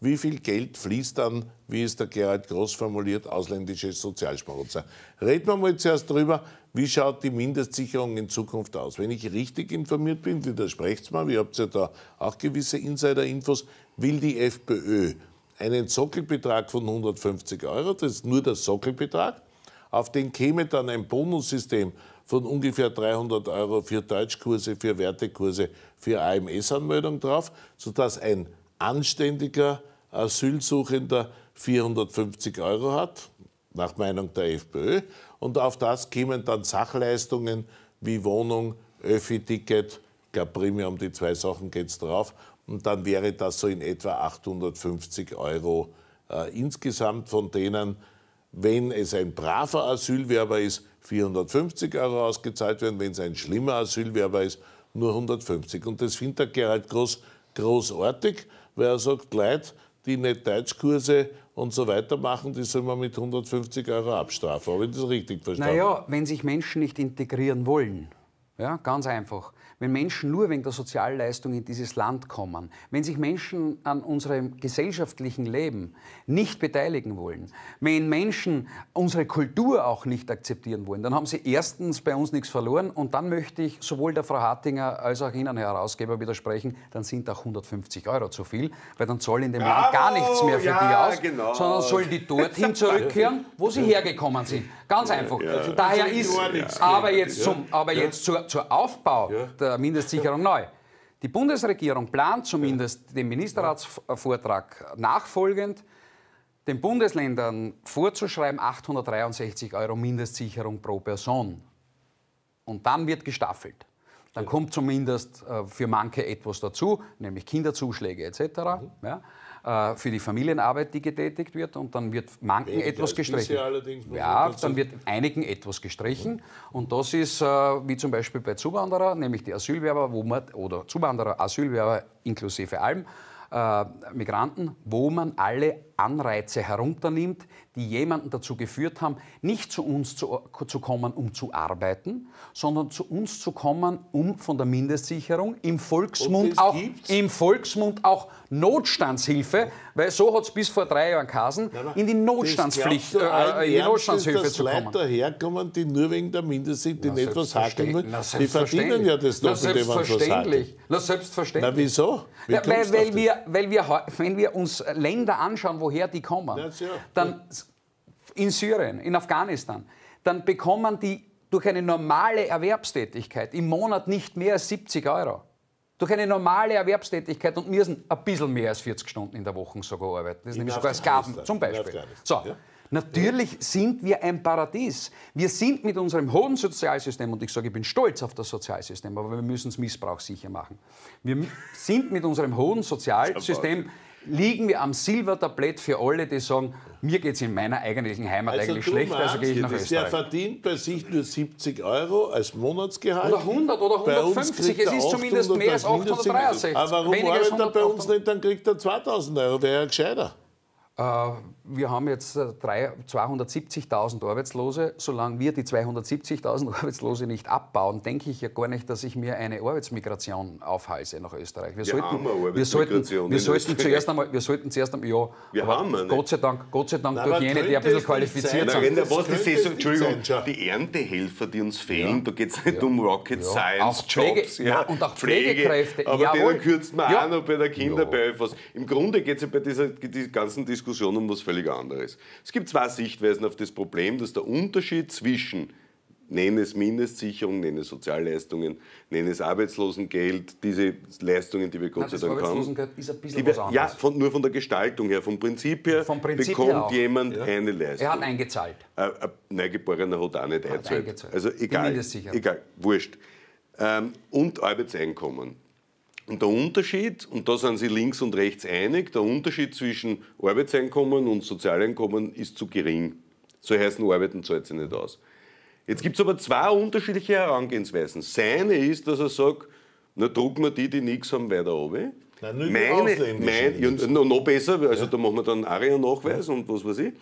wie viel Geld fließt dann, wie es der Gerhard Groß formuliert, ausländische Sozialschmarotzer. Reden wir mal zuerst darüber, wie schaut die Mindestsicherung in Zukunft aus. Wenn ich richtig informiert bin, widersprecht mir, ihr habt ja da auch gewisse Insider-Infos, will die FPÖ einen Sockelbetrag von hundertfünfzig Euro, das ist nur der Sockelbetrag, auf den käme dann ein Bonussystem von ungefähr dreihundert Euro für Deutschkurse, für Wertekurse, für A M S-Anmeldung drauf, sodass ein anständiger Asylsuchender vierhundertfünfzig Euro hat, nach Meinung der FPÖ. Und auf das kämen dann Sachleistungen wie Wohnung, Öffi-Ticket, ich glaube primär um die zwei Sachen geht es drauf. Und dann wäre das so in etwa achthundertfünfzig Euro äh, insgesamt, von denen, wenn es ein braver Asylwerber ist, vierhundertfünfzig Euro ausgezahlt werden, wenn es ein schlimmer Asylwerber ist, nur hundertfünfzig. Und das findet der Gerhard Groß großartig, weil er sagt, Leute, die nicht Deutschkurse und so weiter machen, die soll man mit hundertfünfzig Euro abstrafen. Habe ich das richtig verstanden? Naja, wenn sich Menschen nicht integrieren wollen, ja, ganz einfach. Wenn Menschen nur wegen der Sozialleistung in dieses Land kommen, wenn sich Menschen an unserem gesellschaftlichen Leben nicht beteiligen wollen, wenn Menschen unsere Kultur auch nicht akzeptieren wollen, dann haben sie erstens bei uns nichts verloren und dann möchte ich sowohl der Frau Hartinger als auch Ihnen, Herr Herausgeber, widersprechen, dann sind auch hundertfünfzig Euro zu viel, weil dann zahlen in dem Land gar nichts mehr für ja, die aus, genau. sondern sollen die dorthin zurückkehren, wo sie hergekommen sind. Ganz einfach. Ja. Daher ist, aber jetzt, zum, aber jetzt zur, zur Aufbau der Mindestsicherung neu. Die Bundesregierung plant zumindest dem Ministerratsvortrag nachfolgend, den Bundesländern vorzuschreiben, achthundertdreiundsechzig Euro Mindestsicherung pro Person. Und dann wird gestaffelt. Dann kommt zumindest äh, für manche etwas dazu, nämlich Kinderzuschläge et cetera. Mhm. Ja, äh, für die Familienarbeit, die getätigt wird. Und dann wird manchen Weniger etwas gestrichen. Allerdings, ja, dann wird einigen etwas gestrichen. Mhm. Und das ist, äh, wie zum Beispiel bei Zuwanderern, nämlich die Asylwerber, wo man, oder Zuwanderer, Asylwerber inklusive allem, äh, Migranten, wo man alle Anreize herunternimmt, die jemanden dazu geführt haben, nicht zu uns zu, zu kommen, um zu arbeiten, sondern zu uns zu kommen, um von der Mindestsicherung im Volksmund, auch, im Volksmund auch Notstandshilfe, weil so hat es bis vor drei Jahren geheißen, in die Notstandspflicht, äh, in die Notstandshilfe dass zu kommen. Leute daherkommen, die nur wegen der Mindestsicherung nicht was hakeln wollen, Na, die verdienen ja das Na, Doppelte, wenn man was selbstverständlich. Na, selbstverständlich. Na, wieso? Wie Ja, weil, kommst du weil, auf wir, weil wir, wenn wir uns Länder anschauen, woher die kommen, Ja, ja. dann in Syrien, in Afghanistan, dann bekommen die durch eine normale Erwerbstätigkeit im Monat nicht mehr als siebzig Euro. Durch eine normale Erwerbstätigkeit und müssen ein bisschen mehr als vierzig Stunden in der Woche sogar arbeiten. Das ist In nämlich sogar Sklaven Afghanistan. zum In Beispiel. Afghanistan, So. ja. Natürlich sind wir ein Paradies. Wir sind mit unserem hohen Sozialsystem, und ich sage, ich bin stolz auf das Sozialsystem, aber wir müssen es missbrauchsicher machen. Wir sind mit unserem hohen Sozialsystem, liegen wir am Silbertablett für alle, die sagen, mir geht es in meiner eigentlichen Heimat Also eigentlich du schlecht, meinst, also gehe ich nach der Österreich. verdient bei sich nur siebzig Euro als Monatsgehalt. Oder hundert oder Bei uns hundertfünfzig, kriegt es er ist zumindest mehr als achthundert achthundertdreiundsechzig. Aber warum Weniger als arbeitet er bei uns hundert, nicht, dann kriegt er zweitausend Euro, wäre ja gescheiter. Äh, wir haben jetzt äh, drei- zweihundertsiebzigtausend Arbeitslose. Solange wir die zweihundertsiebzigtausend Arbeitslose nicht abbauen, denke ich ja gar nicht, dass ich mir eine Arbeitsmigration aufhalse nach Österreich. Wir, Wir sollten, haben eine wir sollten, Arbeitsmigration wir in sollten Österreich. zuerst einmal, wir sollten zuerst einmal, ja, Wir aber haben eine. Gott sei Dank, Gott sei Dank Na, durch aber jene, die ein könnte bisschen es nicht qualifiziert sein, Na, sind. wenn der Das was, das könnte ist so, es nicht Entschuldigung, sein, schau. die Erntehelfer, die uns fehlen, da geht es nicht um Rocket Ja. Science, Auch Pflege- Jobs, ja, und auch Pflegekräfte, aber jawohl. denen kürzt man Ja. auch noch bei der Kinderbeihilfe was. Im Grunde geht es ja bei dieser, dieser ganzen Diskussion um was völlig anderes. Es gibt zwei Sichtweisen auf das Problem, dass der Unterschied zwischen, nenne es Mindestsicherung, nenne es Sozialleistungen, nenne es Arbeitslosengeld, diese Leistungen, die wir Gott Nein, sei das Dank haben. Arbeitslosengeld ist ein bisschen Die wir, was ja, anderes. von, nur von der Gestaltung her, vom Prinzip her Vom Prinzip bekommt her auch. jemand eine Leistung. Er hat eingezahlt. Ein ein Neugeborener hat auch nicht eingezahlt. eingezahlt. Also Die egal, Mindestsicherung. egal, wurscht. Ähm, und Arbeitseinkommen. Und der Unterschied, und da sind sich links und rechts einig, der Unterschied zwischen Arbeitseinkommen und Sozialeinkommen ist zu gering. So heißen Arbeiten zahlt sich nicht aus. Jetzt gibt es aber zwei unterschiedliche Herangehensweisen. Seine ist, dass er sagt, na drucken wir die, die nichts haben, weiter runter. Nein, nur die Meine, Ausländischen mein, ja, nichts. noch, noch besser, also da machen wir dann ARIA-Nachweis und was weiß ich.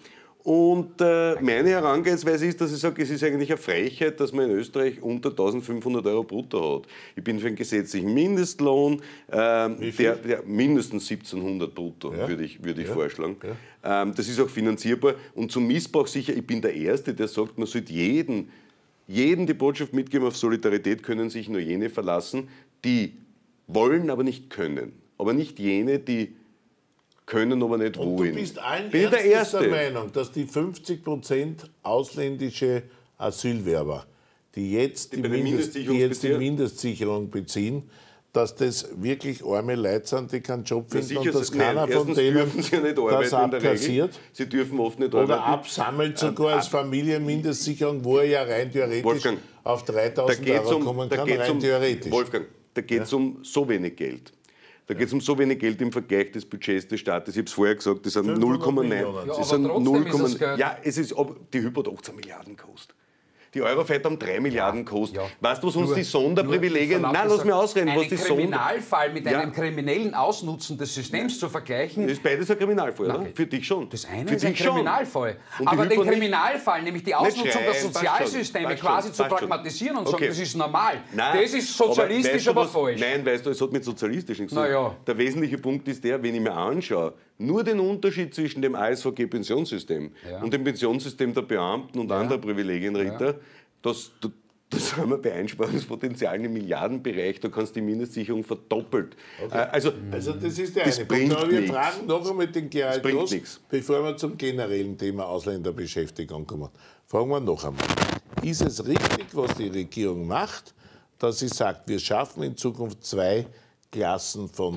Und äh, meine Herangehensweise ist, dass ich sage, es ist eigentlich eine Frechheit, dass man in Österreich unter eintausendfünfhundert Euro brutto hat. Ich bin für einen gesetzlichen Mindestlohn, ähm, der, der mindestens siebzehnhundert brutto, ja. würde ich, würd ich ja. vorschlagen. Ja. Ähm, das ist auch finanzierbar. Und zum Missbrauch sicher, ich bin der Erste, der sagt, man sollte jeden, jeden die Botschaft mitgeben, auf Solidarität können sich nur jene verlassen, die wollen, aber nicht können. Aber nicht jene, die können aber nicht und wollen. Du bist allen Bin der, Erste. der Meinung, dass die fünfzig Prozent ausländische Asylwerber, die jetzt die, die, Mindest, die, jetzt die Mindestsicherung beziehen, dass das wirklich arme Leute sind, die keinen Job finden sicher, und dass nein, keiner von denen sie ja nicht das abkassiert. Sie dürfen oft nicht Oder arbeiten. absammelt sogar ähm, als Familienmindestsicherung, wo er ja rein theoretisch Wolfgang, auf dreitausend Euro um, kommen kann, rein um, theoretisch. Wolfgang, da geht es ja. um so wenig Geld. Da geht es um so wenig Geld im Vergleich des Budgets des Staates. Ich habe es vorher gesagt, das sind null Komma neun. Ja, das sind null Komma neun. Ja, es ist, die Hypo hat achtzehn Milliarden gekostet. Die Eurofeld haben drei Milliarden ja, gekostet. Ja. Weißt du, was uns nur, die Sonderprivilegien... Nein, lass mich ausreden. Einen was die Kriminalfall mit ja. einem kriminellen Ausnutzen des Systems ja. zu vergleichen... Das ist beides ein Kriminalfall, oder? Nein. Für dich schon. Das eine Für ist ein Kriminalfall. Aber den Kriminalfall, nämlich die Ausnutzung der Sozialsysteme quasi zu pragmatisieren und sagen, das ist normal. Nein, das ist sozialistisch, aber, weißt du, aber was, falsch. Nein, weißt du, es hat mit sozialistisch nichts zu tun. Ja. Der wesentliche Punkt ist der, wenn ich mir anschaue, nur den Unterschied zwischen dem A S V G-Pensionssystem ja. und dem Pensionssystem der Beamten und ja. anderer Privilegienrichter, ja. Das, das haben wir bei Einsparungspotenzialen im Milliardenbereich, da kannst du die Mindestsicherung verdoppelt. Okay. Also, also das ist der das eine Punkt. Aber wir nichts. fragen noch einmal den Gerald los, nichts. bevor wir zum generellen Thema Ausländerbeschäftigung kommen. Fragen wir noch einmal. Ist es richtig, was die Regierung macht, dass sie sagt, wir schaffen in Zukunft zwei Klassen von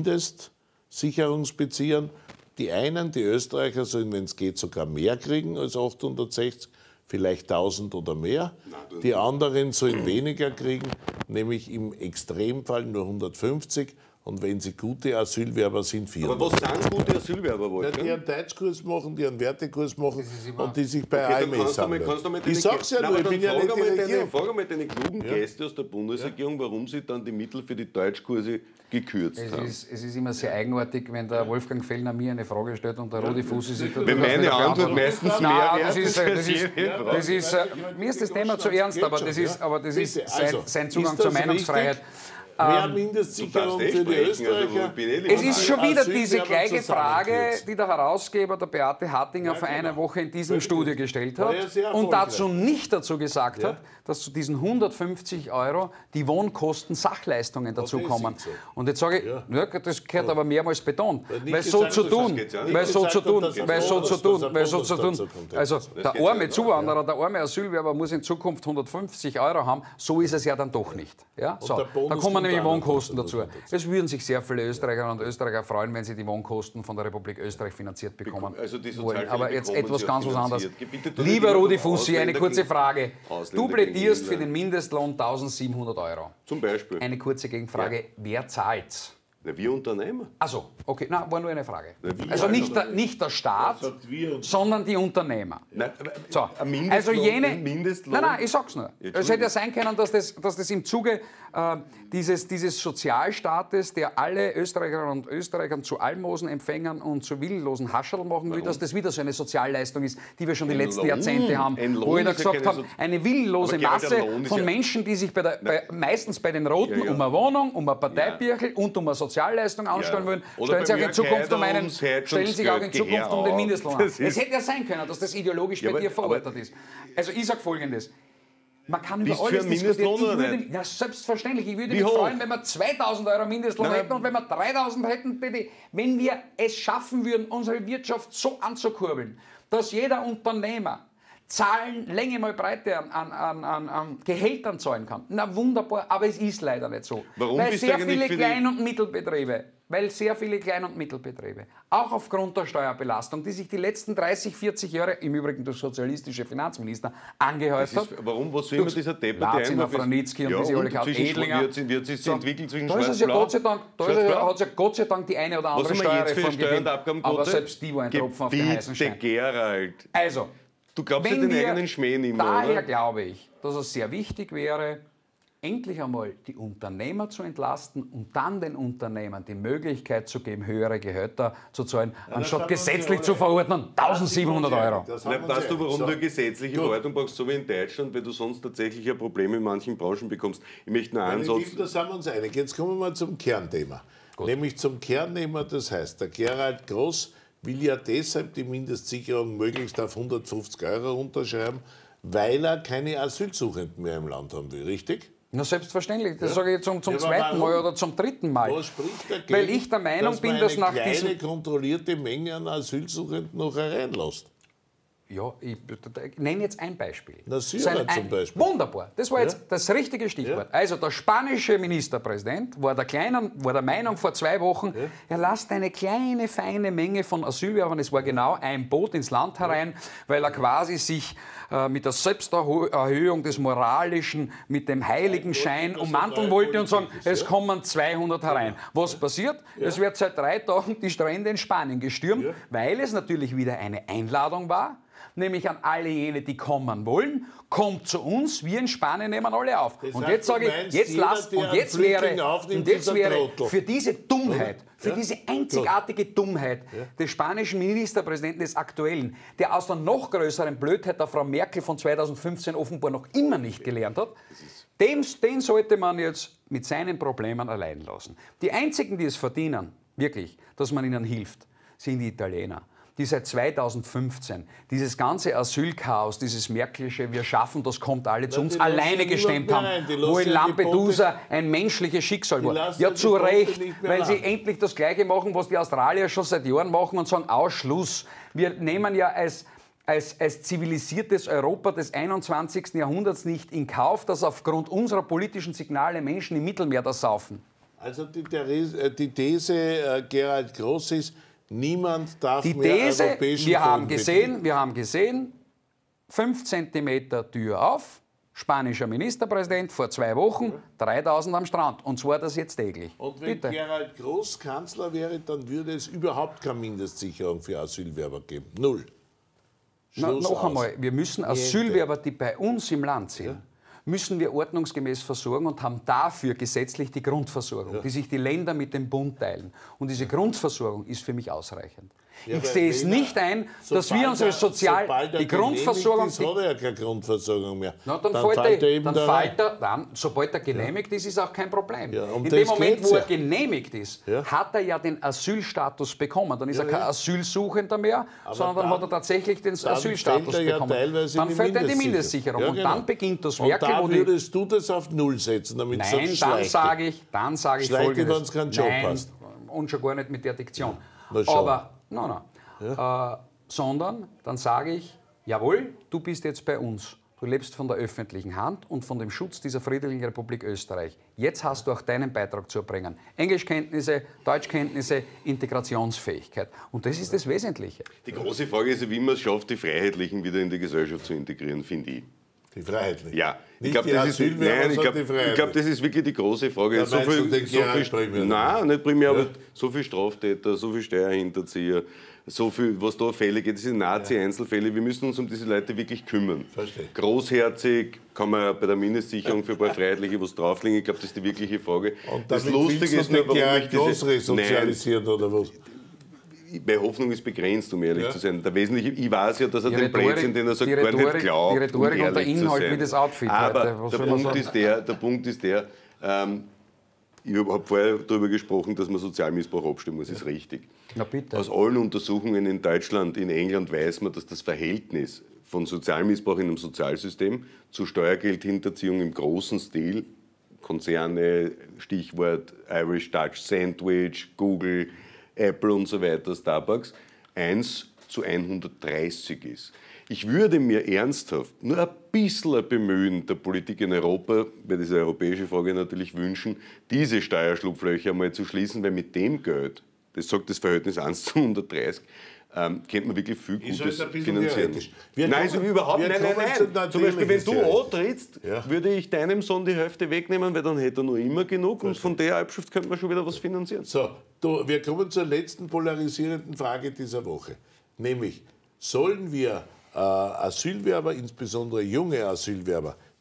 Mindestsicherungsbeziehern? Die einen, die Österreicher, sollen, wenn es geht, sogar mehr kriegen als achthundertsechzig, vielleicht tausend oder mehr. Die anderen sollen weniger kriegen, nämlich im Extremfall nur hundertfünfzig. Und wenn sie gute Asylwerber sind, vierhundert. Aber was sind gute Asylwerber, Wolfgang? Ja, die einen Deutschkurs machen, die einen Wertekurs machen und die sich bei okay, A M S sammeln. Ich sag's ja nur, ich bin ja nicht die Regierung. Frag einmal deine klugen ja. Gäste aus der Bundesregierung, warum sie dann die Mittel für die Deutschkurse gekürzt es haben. Ist, es ist immer sehr eigenartig, wenn der Wolfgang Fellner mir eine Frage stellt und der Rudi Fusi sich... Wenn meine Antwort meistens mehr Nein, das ist, das ist, das ist, äh, mir ist das Thema zu ernst, aber das ist, aber das ist sein, sein Zugang zur Meinungsfreiheit. Mehr Mindestsicherung für die Österreicher. Also es ist schon wieder diese gleiche Frage, die der Herausgeber, der Beate Hattinger, ja, vor einer genau. Woche in diesem Wirklich. Studio gestellt hat und dazu nicht dazu gesagt ja. hat, dass zu diesen hundertfünfzig Euro die Wohnkosten Sachleistungen dazukommen. So. Und jetzt sage ich, ja. Ja, das gehört ja. aber mehrmals betont, weil so zu tun, weil so zu tun, weil so zu tun, weil so zu tun. Also der arme Zuwanderer, der arme Asylwerber muss in Zukunft hundertfünfzig Euro haben, so ist es ja dann doch nicht. Ja? So, da kommen nämlich Wohnkosten dazu. Es würden sich sehr viele Österreicherinnen und Österreicher freuen, wenn sie die Wohnkosten von der Republik Österreich finanziert bekommen also die wollen. Aber jetzt etwas ganz was anderes. Lieber Rudi Fussi, eine kurze Frage. Du plädierst für den Mindestlohn eintausendsiebenhundert Euro. Zum Beispiel. Eine kurze Gegenfrage. Ja. Wer zahlt's? Na, wir Unternehmer. Also, okay, na, war nur eine Frage. Na, also nicht der, nicht der Staat, sondern die Unternehmer. Nein, so, also jene. Mindestlohn? Nein, nein, ich sag's nur. Es hätte ja sein können, dass das, dass das im Zuge äh, dieses, dieses Sozialstaates, der alle Österreicherinnen und Österreichern zu Almosenempfängern und zu willenlosen Hascherl machen will, dass das wieder so eine Sozialleistung ist, die wir schon die ein letzten Lohn, Jahrzehnte haben. Wo ich da gesagt habe, eine willenlose Masse von Menschen, die sich bei der, bei, meistens bei den Roten ja, ja. um eine Wohnung, um ein Parteibirchel ja. und um eine Sozialleistung anstellen ja. wollen, stellen sich auch in Zukunft um einen, stellen sich auch in Zukunft um den Mindestlohn an. Es hätte ja sein können, dass das ideologisch ja, bei dir verortet ist. Also ich sage Folgendes. Man kann über alles diskutieren. Ich würde, ja, selbstverständlich. Ich würde mich hoch? freuen, wenn wir zweitausend Euro Mindestlohn Nein. hätten und wenn wir dreitausend hätten, bitte. Wenn wir es schaffen würden, unsere Wirtschaft so anzukurbeln, dass jeder Unternehmer Zahlen, Länge mal Breite an, an, an, an Gehältern zahlen kann. Na wunderbar, aber es ist leider nicht so. Warum weil bist sehr du viele für Klein- und Mittelbetriebe, weil sehr viele Klein- und Mittelbetriebe, auch aufgrund der Steuerbelastung, die sich die letzten dreißig, vierzig Jahre, im Übrigen durch sozialistische Finanzminister, angehäuft hat. Warum, was soll immer dieser Debatte Lazina, Franitzky und ja, diese Oligarch Edlinger. Wie hat sich so entwickelt zwischen da ist es ja Gott sei Dank, da ist ja, hat es ja Gott sei Dank die eine oder andere Steuerreform gegeben, aber selbst die war ein Tropfen auf den heißen Stein. Gerald. Also, du glaubst wenn ja den wir, eigenen Schmäh nicht mehr, daher oder? glaube ich, dass es sehr wichtig wäre, endlich einmal die Unternehmer zu entlasten und dann den Unternehmern die Möglichkeit zu geben, höhere Gehälter zu zahlen, ja, anstatt gesetzlich zu verordnen, eintausendsiebenhundert Euro. Weißt du, warum so. du eine gesetzliche Gut. Verordnung brauchst, so wie in Deutschland, weil du sonst tatsächlich ein Problem in manchen Branchen bekommst? Ich möchte nur einen Satz... Da sind wir uns einig. Jetzt kommen wir zum Kernthema. Gut. Nämlich zum Kernthema, das heißt, der Gerald Groß will ja deshalb die Mindestsicherung möglichst auf hundertfünfzig Euro runterschreiben, weil er keine Asylsuchenden mehr im Land haben will, richtig? Na selbstverständlich, das ja. sage ich jetzt zum, zum ja, zweiten Mal oder zum dritten Mal. Was spricht dagegen, weil ich der Meinung dass bin, man dass eine nach kleine, diesem... kontrollierte Menge an Asylsuchenden noch hereinlässt? Ja, ich, ich nenne jetzt ein Beispiel. Na, Syrien ein, zum Beispiel. Wunderbar, das war jetzt ja. das richtige Stichwort. Ja. Also der spanische Ministerpräsident war der, kleinen, war der Meinung vor zwei Wochen, ja. er lasst eine kleine, feine Menge von Asylbewerbern, es war genau ein Boot ins Land herein, ja. weil er quasi sich äh, mit der Selbsterhöhung des Moralischen, mit dem Heiligenschein ummanteln wollte und sagen, es kommen zweihundert herein. Was passiert? Ja. Es wird seit drei Tagen die Strände in Spanien gestürmt, ja. weil es natürlich wieder eine Einladung war, nämlich an alle jene, die kommen wollen, kommt zu uns, wir in Spanien nehmen alle auf. Das und heißt, jetzt sage ich, jetzt lasst, und jetzt wäre, und jetzt wäre für diese Dummheit, für ja? diese einzigartige Dummheit ja? des spanischen Ministerpräsidenten, des aktuellen, der aus der noch größeren Blödheit der Frau Merkel von zweitausendfünfzehn offenbar noch immer nicht gelernt hat, den, den sollte man jetzt mit seinen Problemen allein lassen. Die einzigen, die es verdienen, wirklich, dass man ihnen hilft, sind die Italiener, die seit zweitausendfünfzehn dieses ganze Asylchaos, dieses Märkische, wir schaffen, das kommt alle zu uns, alleine gestemmt haben, wo in Lampedusa ein menschliches Schicksal war. Ja, zu Recht, weil sie endlich das Gleiche machen, was die Australier schon seit Jahren machen und sagen, Ausschluss. Wir nehmen ja als Als, als zivilisiertes Europa des einundzwanzigsten Jahrhunderts nicht in Kauf, dass aufgrund unserer politischen Signale Menschen im Mittelmeer das saufen. Also die, Therese, die These äh, Gerald Groß ist, niemand darf die mehr These, europäischen wir haben gesehen, wir haben gesehen, fünf Zentimeter Tür auf, spanischer Ministerpräsident vor zwei Wochen, dreitausend am Strand. Und zwar das jetzt täglich. Und wenn Bitte. Gerald Groß Kanzler wäre, dann würde es überhaupt keine Mindestsicherung für Asylwerber geben. Null. Na, noch einmal, wir müssen Asylwerber, die bei uns im Land sind, ja. müssen wir ordnungsgemäß versorgen und haben dafür gesetzlich die Grundversorgung, ja. die sich die Länder mit dem Bund teilen. Und diese Grundversorgung ist für mich ausreichend. Ja, ich sehe es nicht ein, dass wir unsere Sozial... die Grundversorgung... Ist, hat er ja keine Grundversorgung mehr. Na, dann, dann fällt er, eben dann fällt er, dann, sobald er genehmigt ja. ist, ist auch kein Problem. Ja, um In dem Moment, wo er ja. genehmigt ist, ja. hat er ja den Asylstatus bekommen. Dann ist ja, er kein ja. Asylsuchender mehr, aber sondern dann, dann hat er tatsächlich den Asylstatus er ja bekommen. Dann fällt er in die Mindestsicherung. Ja, und genau. dann beginnt das Werkel... Und da würdest du das auf Null setzen, damit Nein, es dann sage ich, dann sage ich Folgendes. wenn es keinen Job Nein, hast. Und schon gar nicht mit der Diktion. Ja. Aber, nein, nein. Ja. Äh, sondern dann sage ich, jawohl, du bist jetzt bei uns. Du lebst von der öffentlichen Hand und von dem Schutz dieser friedlichen Republik Österreich. Jetzt hast du auch deinen Beitrag zu erbringen. Englischkenntnisse, Deutschkenntnisse, Integrationsfähigkeit. Und das ist das Wesentliche. Die große Frage ist, wie man es schafft, die Freiheitlichen wieder in die Gesellschaft zu integrieren, finde ich. Die Freiheitlichen? Ja. Nicht ich glaube, das, glaub, glaub, das ist wirklich die große Frage. Da so viel, den so viel, primär nein, nicht primär, ja. aber so viele Straftäter, so viele Steuerhinterzieher, so viel, was da Fälle geht, das sind Nazi-Einzelfälle. Wir müssen uns um diese Leute wirklich kümmern. Verstehe. Großherzig kann man bei der Mindestsicherung für ein paar Freiheitliche was drauflegen. Ich glaube, das ist die wirkliche Frage. Und das Lustige ist nur, warum ich diese... Resozialisiert oder was? Meine Hoffnung ist begrenzt, um ehrlich ja. zu sein. Der Wesentliche, ich weiß ja, dass er die den Rhetorik, Blödsinn, den er sagt, Rhetorik, gar nicht glaubt. Die Rhetorik um und der Inhalt wie das Outfit. Aber heute. Der, Punkt ist der, der Punkt ist der, ähm, ich habe vorher darüber gesprochen, dass man Sozialmissbrauch abstellen muss, ist richtig. Na bitte. Aus allen Untersuchungen in Deutschland, in England weiß man, dass das Verhältnis von Sozialmissbrauch in einem Sozialsystem zu Steuergeldhinterziehung im großen Stil, Konzerne, Stichwort Irish Dutch Sandwich, Google, Apple und so weiter, Starbucks, eins zu hundertdreißig ist. Ich würde mir ernsthaft nur ein bisschen bemühen der Politik in Europa, bei dieser europäischen Frage natürlich wünschen, diese Steuerschlupflöcher mal zu schließen, weil mit dem Geld, das sagt das Verhältnis eins zu hundertdreißig, ähm, könnte man wirklich viel Gutes finanzieren. Nein, also überhaupt nein, nein, nein. Zum Beispiel, wenn du antrittst, ja. würde ich deinem Sohn die Hälfte wegnehmen, weil dann hätte er noch immer genug und von der Erbschaft könnte man schon wieder was finanzieren. So, du, wir kommen zur letzten polarisierenden Frage dieser Woche. Nämlich, sollen wir äh, Asylwerber, insbesondere junge Asylwerber,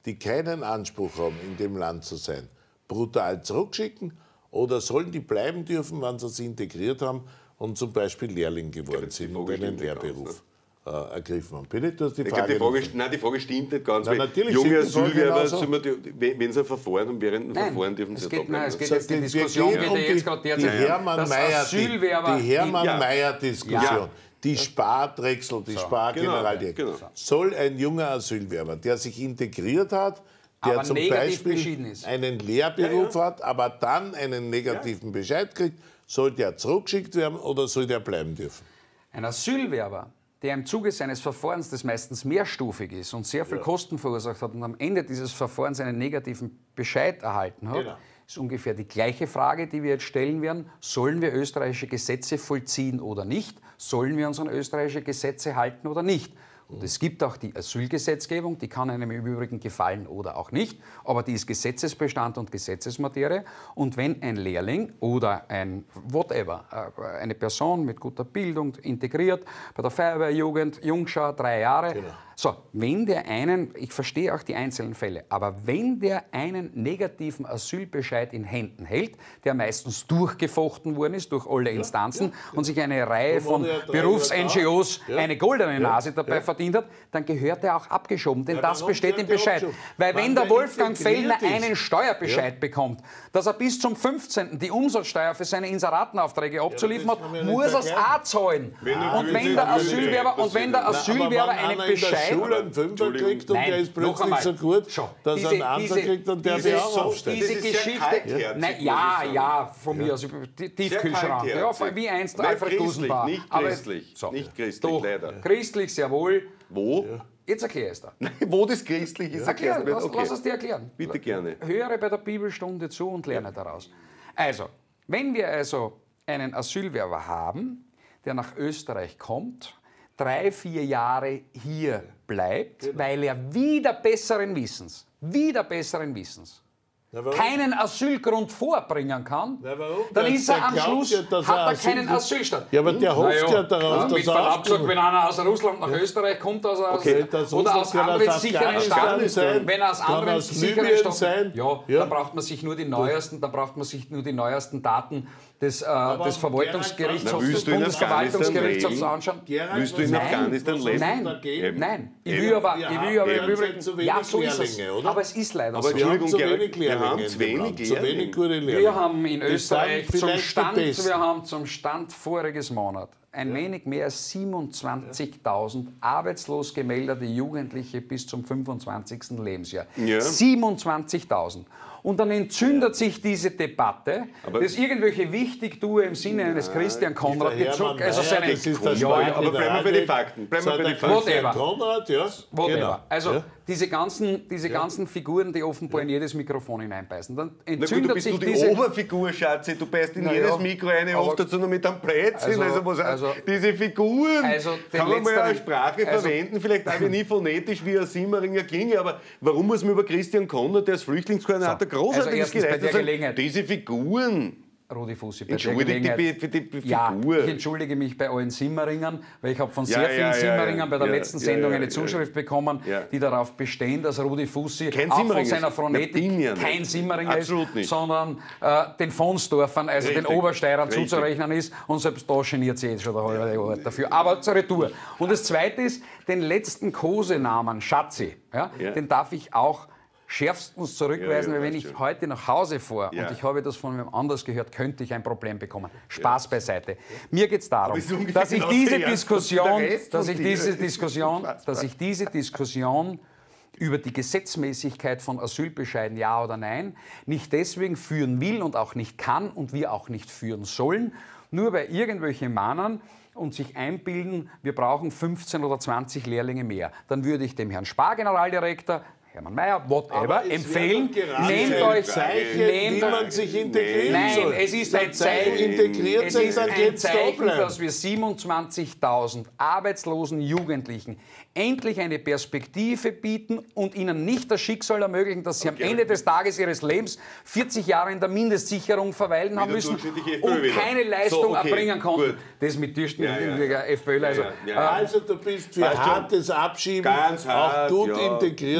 die keinen Anspruch haben, in dem Land zu sein, brutal zurückschicken? Oder sollen die bleiben dürfen, wenn sie sich integriert haben und zum Beispiel Lehrling geworden ja, sind und einen Lehrberuf äh, ergriffen haben? Bitte, du hast die Frage. Die Frage, nein, die Frage stimmt nicht ganz. Nein, weil junge Asylwerber, wenn sie ein Verfahren haben, während dem nein, Verfahren dürfen sie geht, da nein, bleiben. es geht jetzt die Diskussion, geht um die jetzt gerade derzeit die Hermann-Mayer-Diskussion. Die Hermann-Mayer-Diskussion. Ja. Die Spardrechsel, die so. Spar-Generaldirektor. Genau, genau. Soll ein junger Asylwerber, der sich integriert hat, der aber zum Beispiel einen Lehrberuf ja, ja. hat, aber dann einen negativen ja. Bescheid kriegt, soll der zurückgeschickt werden oder soll der bleiben dürfen? Ein Asylwerber, der im Zuge seines Verfahrens, das meistens mehrstufig ist und sehr viel ja. Kosten verursacht hat und am Ende dieses Verfahrens einen negativen Bescheid erhalten hat, genau. ist ungefähr die gleiche Frage, die wir jetzt stellen werden. Sollen wir österreichische Gesetze vollziehen oder nicht? Sollen wir uns an österreichische Gesetze halten oder nicht? Und es gibt auch die Asylgesetzgebung, die kann einem im Übrigen gefallen oder auch nicht, aber die ist Gesetzesbestand und Gesetzesmaterie. Und wenn ein Lehrling oder ein whatever, eine Person mit guter Bildung, integriert, bei der Feuerwehrjugend, Jungschau, drei Jahre, genau. so, wenn der einen, ich verstehe auch die einzelnen Fälle, aber wenn der einen negativen Asylbescheid in Händen hält, der meistens durchgefochten worden ist durch alle Instanzen ja, ja, und sich eine Reihe von Berufs-N G Os ja. eine goldene Nase dabei ja. verdient hat, dann gehört er auch abgeschoben, denn ja, das besteht im Bescheid. Weil wenn der Wolfgang Fellner einen Steuerbescheid ja. bekommt, dass er bis zum fünfzehnten die Umsatzsteuer für seine Inseratenaufträge abzuliefern hat, ja, muss er es auch zahlen. Und wenn der Asylwerber, und wenn der Asylwerber einen Bescheid Schule einen Fünfer kriegt und Nein, der ist plötzlich so gut, Schau, dass diese, er einen anderen diese, kriegt und der diese, sich auch so, aufstellt. Diese das ist Geschichte, ja nein, ja, ja, von ja. mir aus, Tiefkühlschrank, ja, wie einst Alfred Gusenbauer. Nicht christlich, so, nicht christlich, doch, leider. Christlich sehr wohl. Wo? Ja. Jetzt erklär es da. Nein, wo das christlich ist, erklär, erklär lass, okay. lass es dir erklären. Bitte gerne. Höre bei der Bibelstunde zu und lerne ja. daraus. Also, wenn wir also einen Asylwerber haben, der nach Österreich kommt, drei, vier Jahre hier bleibt, genau. weil er wieder besseren Wissens, wieder besseren Wissens, ja, keinen Asylgrund vorbringen kann, ja, dann der, ist er am Schluss, ja, hat er keinen Asylstand. Ja, aber der hofft ja, ja darauf, ja, dass mit er Verlaub gesagt, wenn einer aus Russland nach Österreich kommt, aus, okay, aus, oder aus anderen sicheren Staaten, sein, wenn er aus anderen aus sicheren Staaten, sein, ja, ja, dann braucht man sich nur die neuesten, dann braucht man sich nur die neuesten Daten des, äh, des Verwaltungsgerichtshofs, des Bundesverwaltungsgerichtshofs anschauen. Willst du in Afghanistan leben? Nein, nein. Ich will aber, ich will aber im Übrigen, ja, so ist es. Aber es ist leider so. Wir haben zu wenig Lehrlinge. Zu wenig zu wenig gute Lehrlinge. Wir haben in Österreich zum Stand, wir haben zum Stand voriges Monat ein ja. wenig mehr als siebenundzwanzigtausend arbeitslos gemeldete Jugendliche bis zum fünfundzwanzigsten Lebensjahr. Ja. siebenundzwanzigtausend. Und dann entzündet sich diese Debatte, aber dass irgendwelche Wichtigtue im Sinne ja, eines Christian Konrad bezog, also seine... Das ist das ja, ja, aber bleiben wir bei den Fakten. Bleiben wir bei den Fakten. Whatever. Konrad, ja. Whatever. Genau. Also ja. diese, ganzen, diese ja. ganzen Figuren, die offenbar in jedes Mikrofon hineinbeißen. Dann entzündet Na gut, du bist sich du die diese... Oberfigur, Schatzi. Du beißt in Na jedes ja, Mikro eine, oft dazu noch mit einem Plätzchen. Also, also, was also, diese Figuren, also kann man mal eine Sprache also, verwenden, vielleicht auch nie phonetisch wie ein Simmeringer klinge, aber warum muss man über Christian Konrad, der als Flüchtlingskoordinator so, großartiges also geleistet bei der Gelegenheit. Diese Figuren... Rudi Fussi, bei Entschuldige der Gelegenheit, für die, für die ja, Figur. ich entschuldige mich bei allen Simmeringern, weil ich habe von sehr ja, vielen ja, Simmeringern ja, bei der ja, letzten ja, Sendung ja, eine ja, Zuschrift bekommen, ja. die darauf bestehen, dass Rudi Fussi kein auch von seiner Phonetik ja kein Simmeringer Absolut ist, nicht. sondern äh, den Fonsdorfern, also Richtig. den Obersteirern Richtig. zuzurechnen ist. Und selbst da geniert sich jetzt schon der halbe Ort dafür. Aber zur Retour. Und das Zweite ist, den letzten Kosenamen Schatzi, ja, ja. den darf ich auch schärfstens zurückweisen, ja, ja, weil wenn ich schon. heute nach Hause fahre ja. und ich habe das von jemand anders gehört, könnte ich ein Problem bekommen. Spaß ja. beiseite. Mir geht es darum, dass ich diese Diskussion, dass ich diese Diskussion, dass ich diese Diskussion über die Gesetzmäßigkeit von Asylbescheiden, ja oder nein, nicht deswegen führen will und auch nicht kann und wir auch nicht führen sollen, nur weil irgendwelche mahnen und sich einbilden, wir brauchen fünfzehn oder zwanzig Lehrlinge mehr. Dann würde ich dem Herrn Spar-Generaldirektor, Hermann Mayer, whatever, empfehlen, nehmt euch... Zeichen, nehmt wie man sich integrieren Nein, soll. es ist ein Zeichen, integriert es sind, ist dann ein geht's Zeichen da dass wir siebenundzwanzigtausend arbeitslosen Jugendlichen endlich eine Perspektive bieten und ihnen nicht das Schicksal ermöglichen, dass sie okay. am Ende des Tages ihres Lebens vierzig Jahre in der Mindestsicherung verweilen Wieder haben müssen und keine Leistung so, okay, erbringen konnten. Gut. Das mit durchschnittlicher ja, ja. FPÖ. Also, ja, ja. also du bist für weißt hartes Abschieben, ganz hart, auch gut ja. integrierter Nein, junger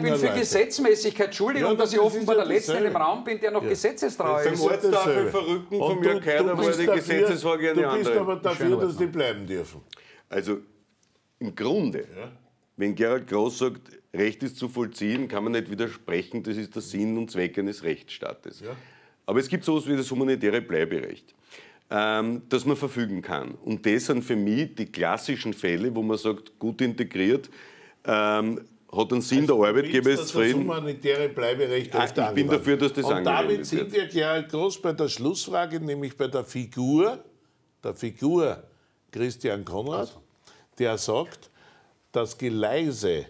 bin für Leute. Gesetzmäßigkeit. Entschuldigung, Ja, dass ich das offenbar ist der ja Letzte in dem dasselbe. Raum bin, der noch Ja. gesetzestreu Beim ist. Ortstafel verrücken Und vom Jörg du- Kaiser du war bist die dafür- Gesetzesfrage eine Du bist andere. aber dafür, dass die bleiben dürfen. Also im Grunde, wenn Gerhard Groß sagt, Recht ist zu vollziehen, kann man nicht widersprechen, das ist der Sinn und Zweck eines Rechtsstaates. Ja. Aber es gibt sowas wie das humanitäre Bleiberecht, ähm, das man verfügen kann. Und das sind für mich die klassischen Fälle, wo man sagt, gut integriert, ähm, hat einen Sinn, der Arbeitgeber ist Das zufrieden. humanitäre Bleiberecht Ah, öfter ich bin angewandt. dafür, dass das Und angewendet damit sind wir Gerhard Groß bei der Schlussfrage, nämlich bei der Figur, der Figur Christian Konrad, der sagt, das Geleise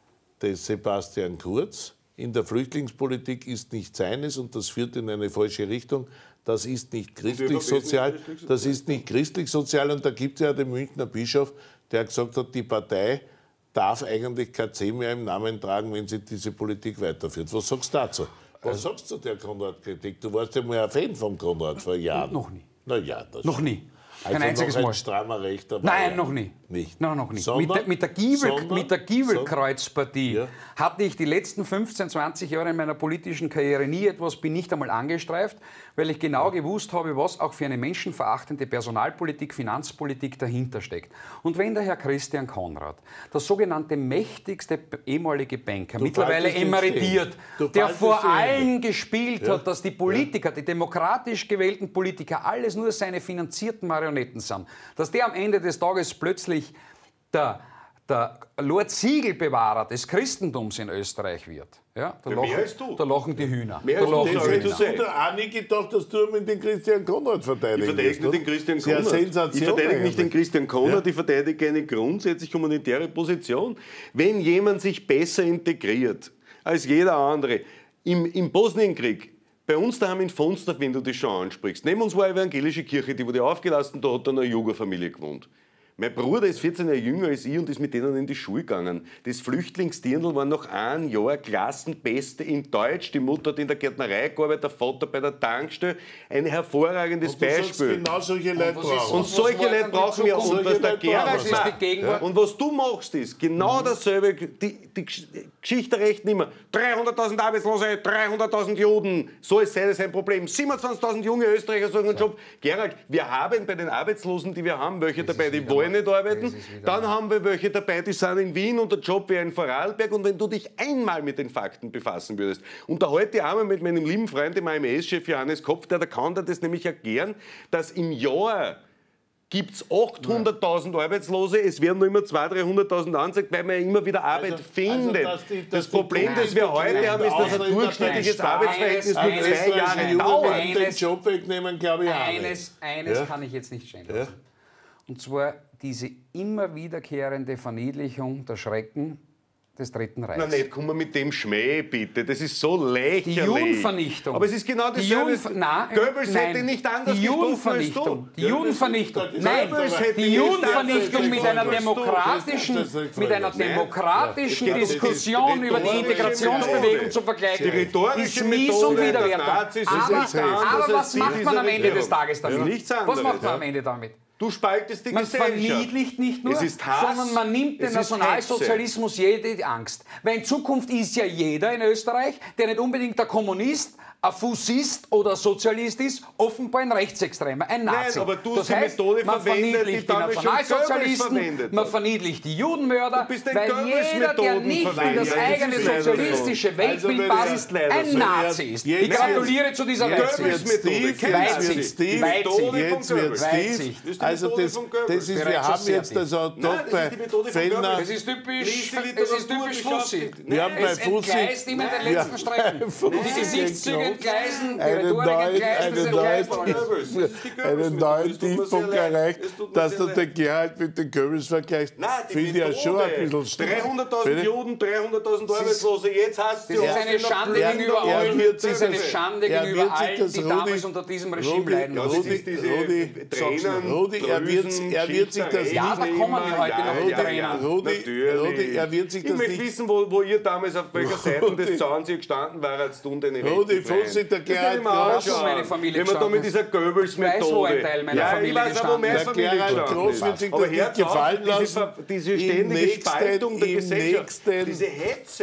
des Sebastian Kurz in der Flüchtlingspolitik ist nicht seines und das führt in eine falsche Richtung. Das ist nicht christlich-sozial, das ist nicht christlich-sozial. Und da gibt es ja den Münchner Bischof, der gesagt hat, die Partei darf eigentlich kein C mehr im Namen tragen, wenn sie diese Politik weiterführt. Was sagst du dazu? Was sagst du der Konrad-Kritik? Du warst ja mal ein Fan von Konrad vor Jahren. Noch nie. Na ja, das Noch nie. Kein also einziges noch ein Mal. strammer Rechter. Nein, noch nie. Nicht. Nein, noch nie. Sondern, mit der, mit der, Giebel, sondern, mit der Giebelkreuzpartie Ja. hatte ich die letzten fünfzehn, zwanzig Jahre in meiner politischen Karriere nie etwas, bin nicht einmal angestreift, weil ich genau gewusst habe, was auch für eine menschenverachtende Personalpolitik, Finanzpolitik dahinter steckt. Und wenn der Herr Christian Konrad, der sogenannte mächtigste ehemalige Banker, Du mittlerweile faltest ihn emeritiert, stehen. Du der faltest vor ihn allen gespielt Ja. hat, dass die Politiker, die demokratisch gewählten Politiker, alles nur seine finanzierten Marionetten sind, dass der am Ende des Tages plötzlich der, der Lord Siegelbewahrer des Christentums in Österreich wird. Ja, da, Ja, lachen, mehr als du. da lachen die Hühner. Mehr da als du, lachen Das sag die ich hättest zu du da auch nicht gedacht, dass du mit den Christian Konrad Ich verteidigen verteidige wirst, nicht den oder? Christian Sehr Konrad. Sensation Ich verteidige nicht den eigentlich. Christian Konrad, Ja. ich verteidige eine grundsätzlich humanitäre Position. Wenn jemand sich besser integriert als jeder andere, im, im Bosnienkrieg, bei uns daheim in Fonsdorf, wenn du das schon ansprichst, neben uns war eine evangelische Kirche, die wurde aufgelassen, da hat dann eine Jugendfamilie gewohnt. Mein Bruder ist vierzehn Jahre jünger als ich und ist mit denen in die Schule gegangen. Das Flüchtlingsdirndl war nach einem Jahr Klassenbeste in Deutsch. Die Mutter hat in der Gärtnerei gearbeitet, der Vater bei der Tankstelle. Ein hervorragendes Und du sagst, Beispiel. genau solche Leute was ist- brauchen. Und was solche war Leute dann die brauchen wir. Zukunft? Und was Solche der Leute Gerhard brauchen wir. Das ist macht. die Gegenwart. Und was du machst, ist genau dasselbe. Die, die Gesch- Geschichte recht nicht mehr. dreihunderttausend Arbeitslose, dreihunderttausend Juden. So ist sei das ein Problem. siebenundzwanzigtausend junge Österreicher suchen einen Job. Gerhard, wir haben bei den Arbeitslosen, die wir haben, welche dabei, die wollen nicht arbeiten. Dann haben wir welche dabei, die sind in Wien und der Job wäre in Vorarlberg. Und wenn du dich einmal mit den Fakten befassen würdest, und da heute einmal mit meinem lieben Freund, dem A M S-Chef Johannes Kopf, der, der kann dir das nämlich erklären, dass im Jahr gibt es achthunderttausend Arbeitslose, es werden nur immer zweihunderttausend, dreihunderttausend angezeigt, weil man ja immer wieder Arbeit Also- findet. also, dass die- dass das die Problem, das wir Nein, heute haben, ist, dass ein Nein, durchschnittliches Nein, Arbeitsverhältnis nur eines- zwei eines- Jahre eines- dauert. Jungen den Eines- Job wegnehmen, glaube ich auch nicht. Eines, eines Ja? kann ich jetzt nicht stehen lassen. Und zwar diese immer wiederkehrende Verniedlichung der Schrecken des Dritten Reichs. Na nicht, komm mal mit dem Schmäh, bitte. Das ist so lächerlich. Die Judenvernichtung. Aber es ist genau Die dasselbe. Judenver- Nein, Goebbels nein. hätte nicht anders Die gestochen als Judenvernichtung. du. Die Judenvernichtung. Goebbels Nein, hätte die nicht Judenvernichtung anders mit einer gestochen als du. demokratischen, Das ist nicht mit einer Nein. demokratischen Ja. Es geht um die Diskussion über die rhetorische Integrationsbewegung Methode. zu vergleichen. Die rhetorische ist mies und Methode der widerwärtig. Nazis ist Aber, nichts anderes aber als was die macht man dieser am Ende des Regierung. Tages damit? Ja, nichts Was anderes, macht man ja. am Ende damit? Du spaltest die Man Gesellschaft. verniedlicht nicht nur, Es ist Hass, sondern man nimmt dem es ist Nationalsozialismus jede Angst. Weil in Zukunft ist ja jeder in Österreich, der nicht unbedingt der Kommunist, ein Fußist oder Sozialist ist, offenbar ein Rechtsextremer, ein Nazi. Nein, aber du das hast die heißt, Methode man verwendet, verniedlicht die die damals schon Goebbels Nationalsozialisten, verwendet man hat. verniedlicht die Judenmörder, Du bist ein weil Goebbels jeder, der Methoden nicht in verwendet. das Ja, das eigene ist leider so. sozialistische Weltbild Also, passt, das ist leider ein so. Nazi ist. Jetzt Ich gratuliere zu dieser Jetzt Weitsicht. wird Steve, jetzt wird Weitsicht. Steve, Weitsicht. jetzt wird Weitsicht. Steve. Das ist die Also Methode das, von Goebbels. das ist, wir Bereits schon haben sehr jetzt tief. also Nein, doch das ist bei die Methode von Fellner, Goebbels. Das ist typisch, Lies die es ist Literatur, typisch du schaffst Fussi. die- wir haben bei Es Fussi, entgleist ihm in den letzten Ja, Strecken. bei Fussi Die Gesichtszüge entgleist. entgleisen, die eine Rhetorik neue, entgleist, das eine neue, entgleist alles. Goebbels. Das ist die einen Goebbels-Methode. neuen Das tut mir Tiefpunkt sehr leid. erreicht, Das tut mir dass sehr du leid. den Gerhard mit den Goebbels vergleichst. Nein, die Finde ich ja Methode. schon ein bisschen stark. dreihunderttausend Bitte? Juden, dreihunderttausend Arbeitslose, jetzt hast du Das ist eine Schande Er- gegenüber er allen. wird Das sich ist eine das- Schande er gegenüber wird sich allen, das die Rudi- damals unter diesem Regime Rudi- leiden Ja, das mussten. Rudi- ist diese Rudi- Tränen, Rudi, er wird- Drüsen, er wird sich das Schichten, nicht- Ja, da kommen wir heute noch Rudi- die Tränen. Rudi- Natürlich. Rudi, er wird sich ich das möchte nicht- wissen, wo, wo ihr damals auf welcher Seite Rudi- des Zauns ihr gestanden wart, du und deine Rudi rechten Freunde. Fussi, der Das Gerhard will ich mir Groß. anschauen. Meine Familie Wenn man da mit dieser Ich weiß, wo Goebbels-Methode... ein Teil meiner ja, Familie ich weiß aber, wo meine Der Familie Gerhard gestanden Groß ist. wird sich Aber das nicht hört auf, gefallen diese, lassen. Ver- diese Im ständige nächsten- Spaltung der im Gesellschaft, nächsten- diese Hetze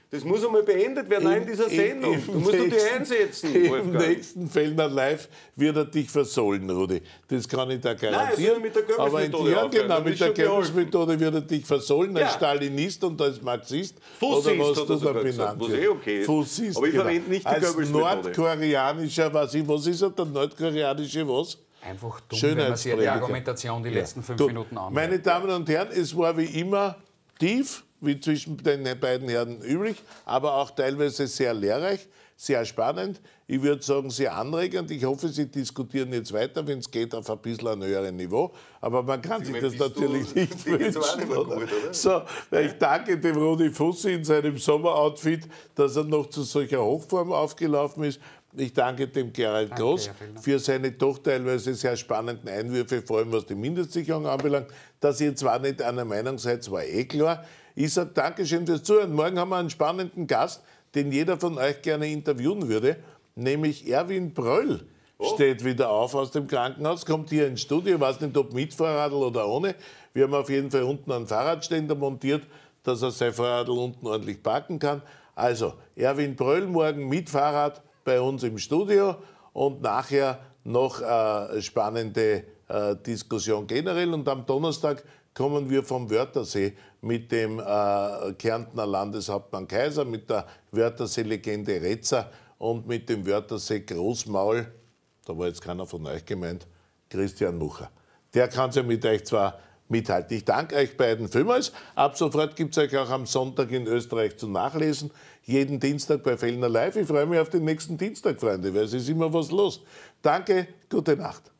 Das muss einmal beendet werden, auch in dieser Sendung. Im, im du musst nächsten, du dich einsetzen, Im Wolfgang. nächsten Fellner Live wird er dich versohlen, Rudi. Das kann ich da garantieren. Nein, also mit der Aber in, Goebbels-Methode ja, aufhören, genau, dann mit ist der schon geholfen. Goebbels-Methode wird er dich versohlen, als Ja. Stalinist und als Marxist. Fussist oder was hat er du da sogar gesagt, benannt was wird. eh okay ist. Fussist, Aber ich genau. verwende nicht die als Goebbels-Methode. nordkoreanischer, was, ich, was ist er, der nordkoreanische was? Einfach dumm, wenn man sich die Schönheitsprediger. Argumentation die letzten fünf Gut, Minuten anhört. Meine Damen und Herren, es war wie immer tief, wie zwischen den beiden Herren üblich, aber auch teilweise sehr lehrreich, sehr spannend. Ich würde sagen, sehr anregend. Ich hoffe, Sie diskutieren jetzt weiter, wenn es geht, auf ein bisschen ein höheres Niveau. Aber man kann sich das natürlich nicht wünschen. Oder? So, ich danke dem Rudi Fussi in seinem Sommeroutfit, dass er noch zu solcher Hochform aufgelaufen ist. Ich danke dem Gerald Danke, Groß Herr Fellner. für seine doch teilweise sehr spannenden Einwürfe, vor allem was die Mindestsicherung anbelangt. Dass ihr zwar nicht einer Meinung seid, war eh klar. Ich sage Dankeschön fürs Zuhören. Morgen haben wir einen spannenden Gast, den jeder von euch gerne interviewen würde, nämlich Erwin Bröll. Oh. Steht wieder auf aus dem Krankenhaus, kommt hier ins Studio, ich weiß nicht, ob mit Fahrradl oder ohne. Wir haben auf jeden Fall unten einen Fahrradständer montiert, dass er sein Fahrradl unten ordentlich parken kann. Also, Erwin Bröll morgen mit Fahrrad bei uns im Studio und nachher noch eine spannende äh, Diskussion generell. Und am Donnerstag kommen wir vom Wörthersee mit dem äh, Kärntner Landeshauptmann Kaiser, mit der Wörthersee-Legende Retzer und mit dem Wörthersee Großmaul, da war jetzt keiner von euch gemeint, Christian Mucher. Der kann ja mit euch zwar mithalten. Ich danke euch beiden vielmals. Ab sofort gibt es euch auch am Sonntag in Österreich zu nachlesen. Jeden Dienstag bei Fellner Live. Ich freue mich auf den nächsten Dienstag, Freunde, weil es ist immer was los. Danke, gute Nacht.